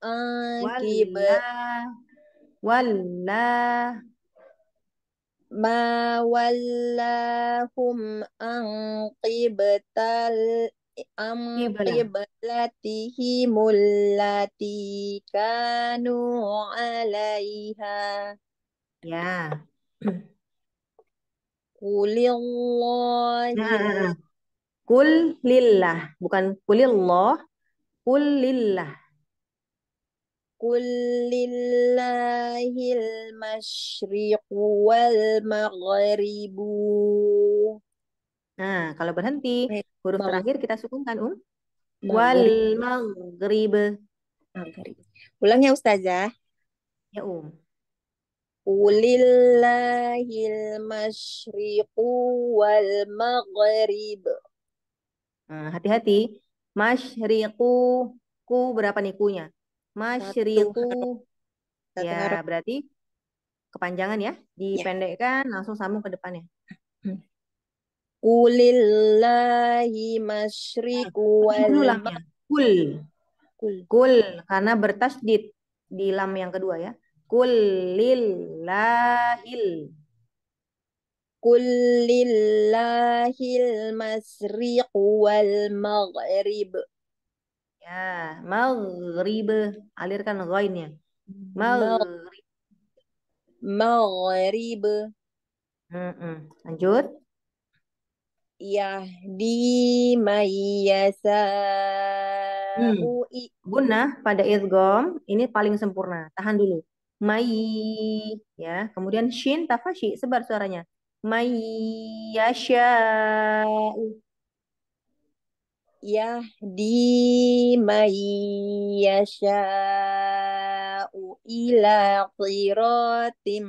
qibalatihimul lati kanu 'alaiha. Ya. Qulillahil. Kul lillah, bukan kulillah. Kul lillah. Qul lillahil masyriqu wal maghribu. Nah, kalau berhenti, huruf terakhir kita sukunkan, Wal maghrib. Ulang ya Ustazah. Ya, Qulillahil masyriqu wal maghrib. Nah, hati-hati. Masyriqu. Ku berapa nih kunya? Masyriqu. Ya, berarti kepanjangan ya. Ya. Dipendekkan langsung sambung ke depannya. Kulillahi masyriqu Ulang dulu wal lamnya. Kul. maghrib. Kul karena bertasydid di lam yang kedua ya. Kul lillahil. Kulillahil masyriqu wal maghrib. Ya, maghrib. Alirkan ghainnya. Maghrib. Maghrib. Lanjut. Yahdi mayyasa'u Gunnah pada idgham ini paling sempurna. Tahan dulu. Mai ya. Kemudian shin tafashi sebar suaranya. Mai yasha'u. Yahdi mayyasa'u ila siratim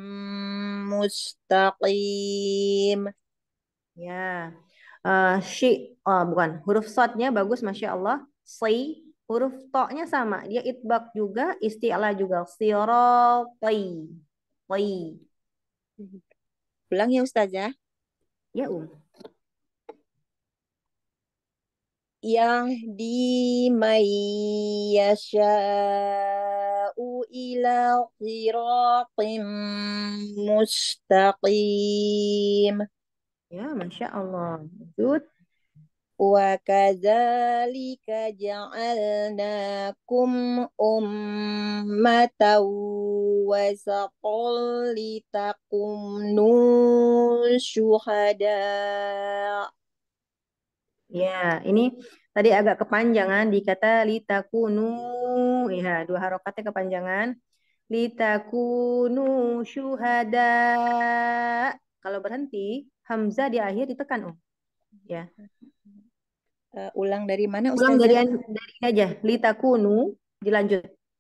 mustaqim. Ya. Bukan. Huruf shadnya bagus Masya Allah. Si. Huruf to-nya sama. Dia itbaq juga, isti'la juga. Siratai. Tai. Ulang ya Ustazah. Ya, Yahdi mayyasa'u ila siratim mustaqim. Ya, Masya Allah. Lanjut. Wa kadzalika ja'alnakum ummatan wasatan litakunu syuhada. Ya, ini tadi agak kepanjangan di kata litakunu. Ya, dua harokatnya kepanjangan. Litakunu syuhada. Kalau berhenti, hamzah di akhir ditekan, Ya. Ulang dari mana Ulang dari Ustazah? ini aja. Litakunu, dilanjut.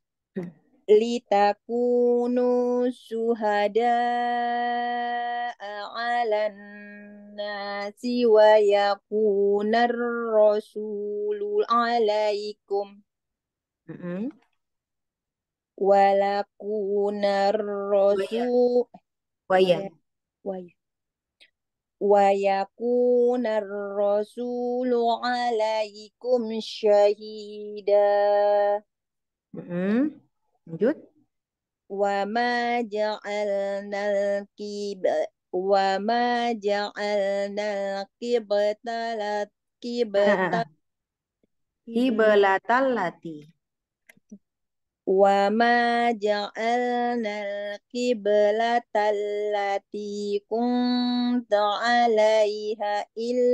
Litakunu syuhada alan nasi wa yakunar rasulu alaikum walakunar rasul Waya. wa yakunar rasulu alaikum syahida. Lanjut. Wa ma ja'alnal Qiblatallati. Wa ma ja'alnal qiblatallati kunta 'alaiha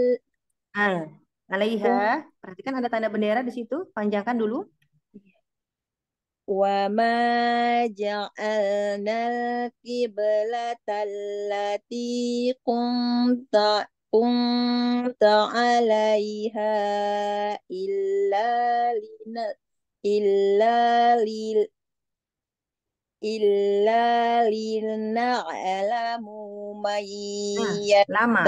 Alaiha. Perhatikan ada tanda bendera di situ. Panjangkan dulu. Wa ma ja'alnal qiblatallati kunta 'alaiha illa lina'lamu may Lama.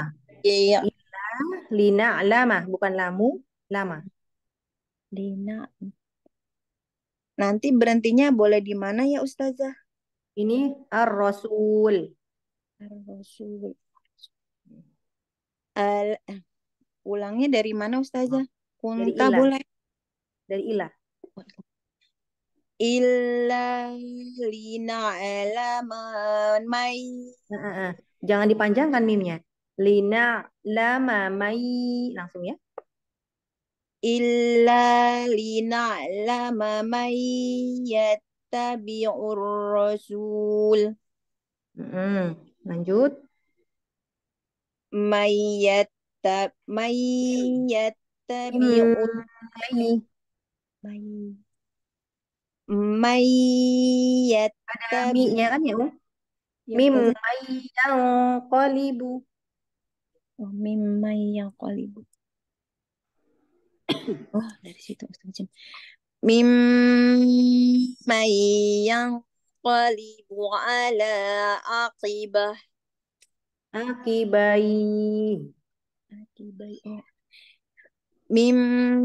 Lina lama, bukan lamu, lama. Lina. Nanti berhentinya boleh di mana ya Ustazah? Ini ar-rasul. Ar-rasul. Ulangnya dari mana Ustazah? Dari Kunta ilah. boleh? Dari ilah. Illa lina'laman may. Jangan dipanjangkan mimnya. Lina lama mai. Langsung ya. Illa lina'lama may yattabi'ur rasul. Lanjut. May yattabi'ur may ada mi-nya kan ya, Mim yang qalibu. Mim yang qalibu. Oh, dari situ Ustaz. Mim yang qalibu ala aqibah. Akibai. Mim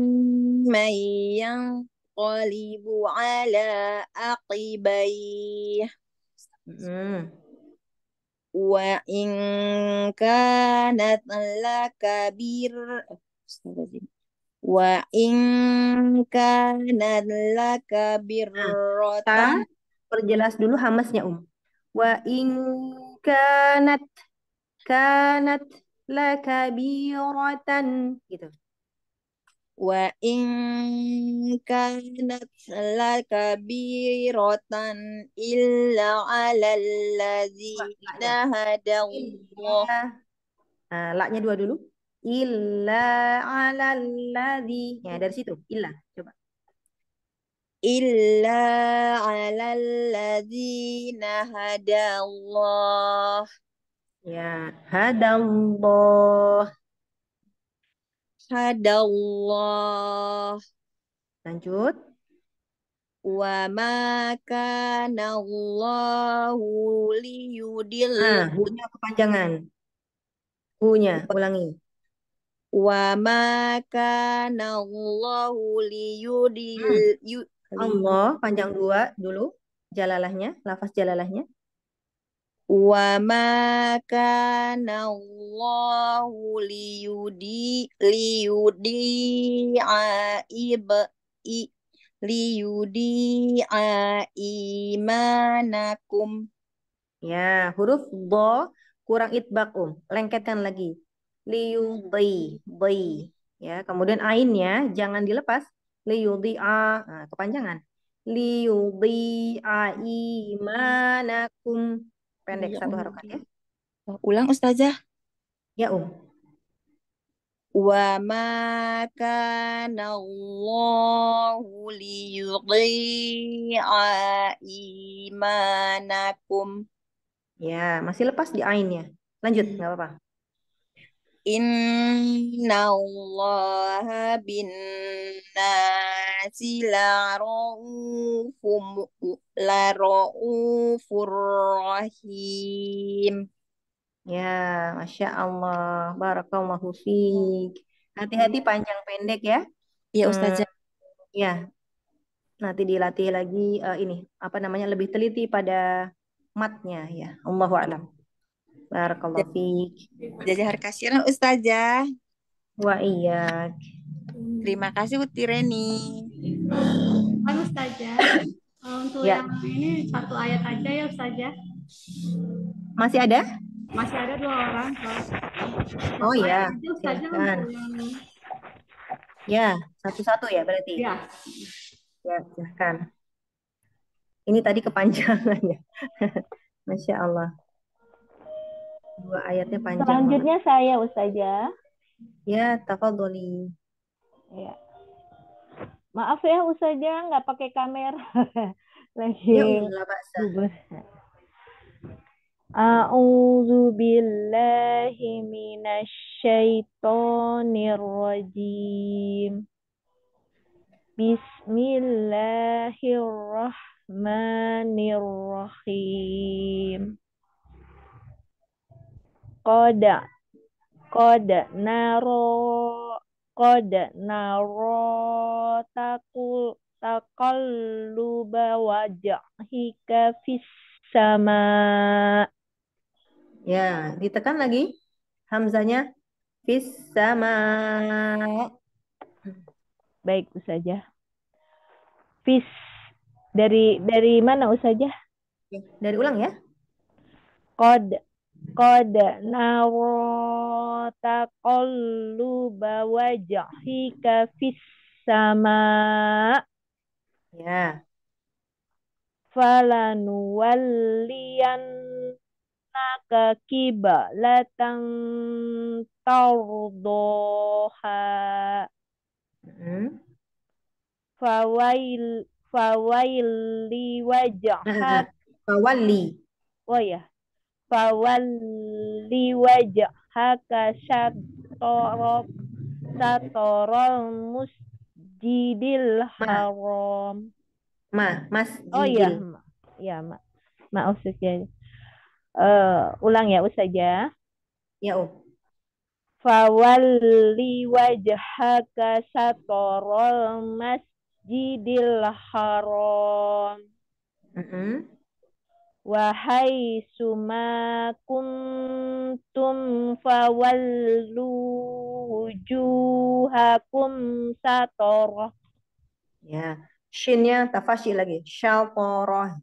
yang qalibu ala aqibai. wa in kanat lakabir Astagfirullahaladzim. Wa in kanat lakabirrotan. Perjelas dulu hamasnya Wa in kanat lakabiratan gitu. Wa in kanat lakabiratan illa alal ladzina hadallah. Nah, laknya dua dulu. Illa alal ladzi. Ya, dari situ. Illa. Coba. Illa alal ladzina hadallah. Ya, hadallah. Hadallah. Lanjut. Wa ma kana Allahu liyudil. Hunya kepanjangan. Hunya, ulangi. Wa ma kana Allahu liyudil. Allah, panjang dua dulu. Jalalahnya, lafaz jalalahnya. Wa ma kana Allahu liyudi'a imanakum. Ya, huruf do kurang itbaq lengketkan lagi. Liyudhi, ya, kemudian ainnya jangan dilepas. Liyudhi'a, kepanjangan. Liyudhi'a imanakum. Pendek satu harokat ya. Ulang Ustazah. Ya, Wa ma kana Allahu liyudhi'a imanakum. Ya, masih lepas di ainnya. Lanjut, nggak apa-apa. Inna Allaha bin nasi laraufur rahim. Ya, Masya Allah. Barakallahu fiik. Hati-hati panjang pendek ya. Iya Ustazah. Ya, nanti dilatih lagi ini apa namanya lebih teliti pada matnya ya. Allahu a'lam. Barakallahu fiik. Jazahar kasiran Ustazah. Wa iyyak. Terima kasih Uti Reni. Kan Ustazah, untuk Ya. yang ini satu ayat aja ya Ustazah. Masih ada? Masih ada 2 orang. Oh ya, Ustazah silakan. untuk yang Ya, satu-satu ya berarti. ya. Ya, silakan. Ini tadi kepanjangan ya. Masya Allah. 2 ayatnya panjang. Selanjutnya saya Ustazah. Ya, tafadholi. Ya. Maaf ya Ustazah nggak pakai kamera. Lagi. Ya, la ba'sa. A'udzu billahi minasyaitonir rajim. Bismillahirrahmanirrahim. Qad naro taqalluba wajhika fis sama. Ya, ditekan lagi hamzanya fis sama. Baik Ustazah. Fis dari mana Ustazah? Dari ulang ya. Qad naro taqalluba wajhika fis sama. Ya. Falanuwalliyannaka qiblatan tardoha. Fawalli wajhak. Fawalli. Oh ya. Fawalli wajhaka syatorol masjidil haram. Masjidil. Oh iya, ya maaf Ustazah. Ulang ya Ustazah. Ya, Fawalli wajhaka syatorol masjidil haram. Wahai suma kuntum fawallu wujuhakum satorah. Ya, shinnya tafashi lagi. Syatoroh.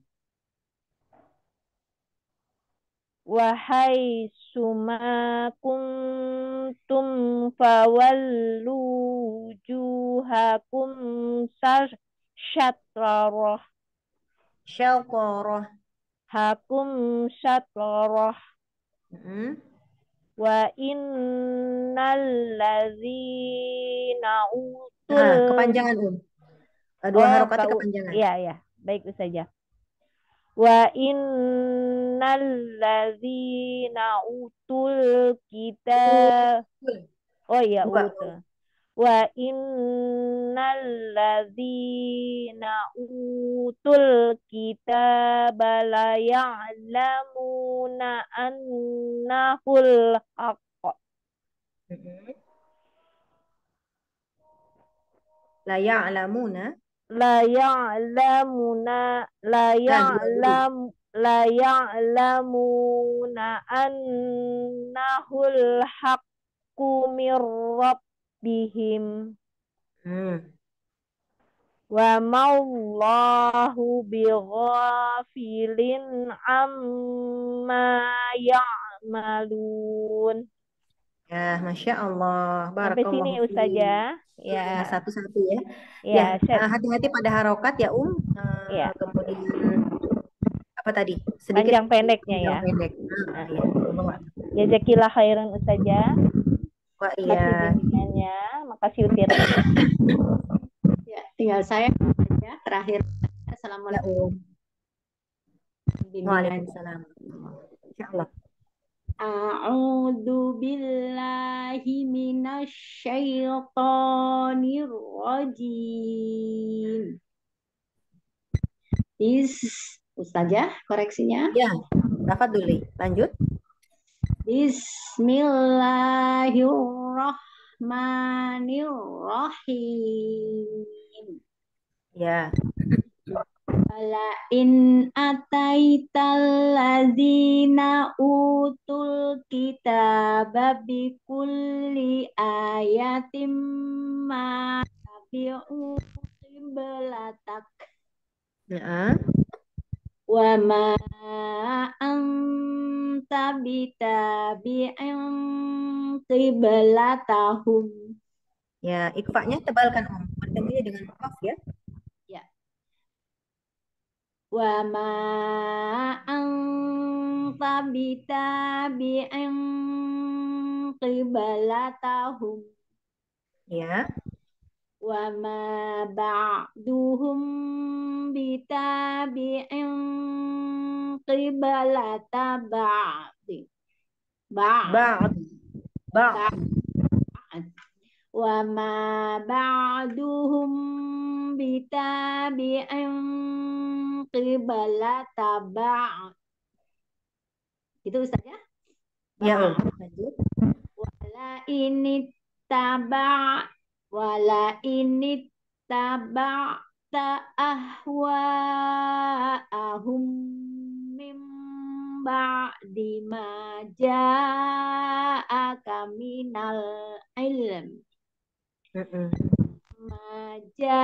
Wahai suma kuntum fawallu wujuhakum syatrarah. Syatoroh. Hakum syatrarah. Wa innal ladzina utul kepanjangan dua harokatnya kepanjangan. Iya, baik saja. Wa innal ladzina utul kitab. Oh iya, utul. Wa innal ladzina utul kitab la ya'lamuna annahul haqq. La ya'lamuna annahul haqqu mir rabbihim. Wa maulahu bighafilin amma ya'malun. Ya, Masya Allah. Sampai sini Barakallahu Ustazah. Ya, satu-satu ya. Ya, hati-hati pada harokat ya, Ya. Kemudian apa tadi? Sedikit Panjang pendeknya ya. pendek. Ya. Jazakillah khairan Ustazah. Wah, iya. Bimbingannya. Makasih Utir. Ya, tinggal saya ya, terakhir. Assalamualaikum. Waalaikumsalam. Insyaallah. A'udzu billahi minasyaitonir rajim. Ustazah, koreksinya. Ya, tafadholi. Lanjut. Bismillahirrahmanirrahim. Ya. Wala in ataital ladzina utul kitaba bi kulli ayatim ma tabi'u qiblatak. Ya. Wa ma anta bitabi'in qiblatahum. Ya, ikfa'nya tebalkan bertemu dengan qaf ya. Wa ma anta bitabi'in qiblatahum. Ya. Wa ma ba'duhum bitabi'in qiblata ba'di. Wa ma ba'duhum bitabi'in qiblata ba'd. Itu Ustaz ya? Ya, lanjut. Wala ini taba'ta ahwa'ahum mim ba'di ma ja'aka minal ilm. Ma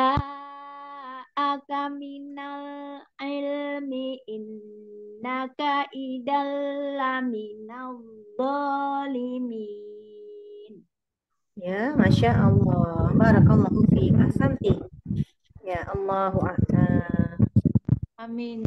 ja'aka minal ilmi innaka idal laminal zalimin. Ya, Masya Allah. Barakallahu fiik. Ahsanti. Ya, Allahu a'lam. Amin.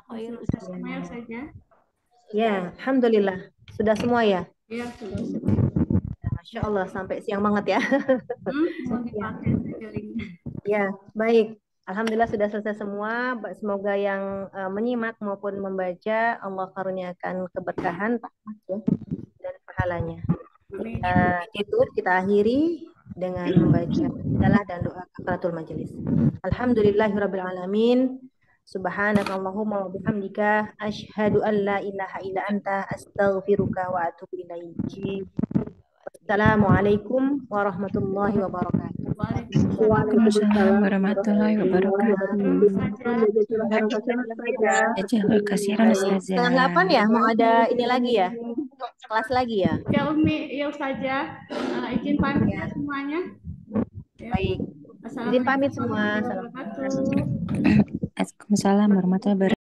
Ya, alhamdulillah. Sudah semua ya? Ya, sudah. Masya Allah, sampai siang banget ya. Mau dipakai linknya. Ya, baik. Alhamdulillah sudah selesai semua. Semoga yang menyimak maupun membaca Allah karuniakan keberkahan, rahmat ya, dan pahalanya. Kita akhiri dengan membaca dalah dan doa kafaratul majelis. Alhamdulillahirabbil alamin. Subhanakallahumma wa bihamdika asyhadu an la ilaha illa anta astaghfiruka wa atubu ilaik. Assalamualaikum warahmatullahi wabarakatuh. Waalaikumsalam warahmatullahi wabarakatuh. Jazakallahu khairan Ustazah. Setengah 8 ya, mau ada ini lagi ya? Kelas lagi ya? Ya Umi, ya Ustazah. Izin pamit ya semuanya. Ya. Baik. Izin pamit semua. Assalamualaikum warahmatullahi wabarakatuh. Waalaikumsalam warahmatullahi wabarakatuh.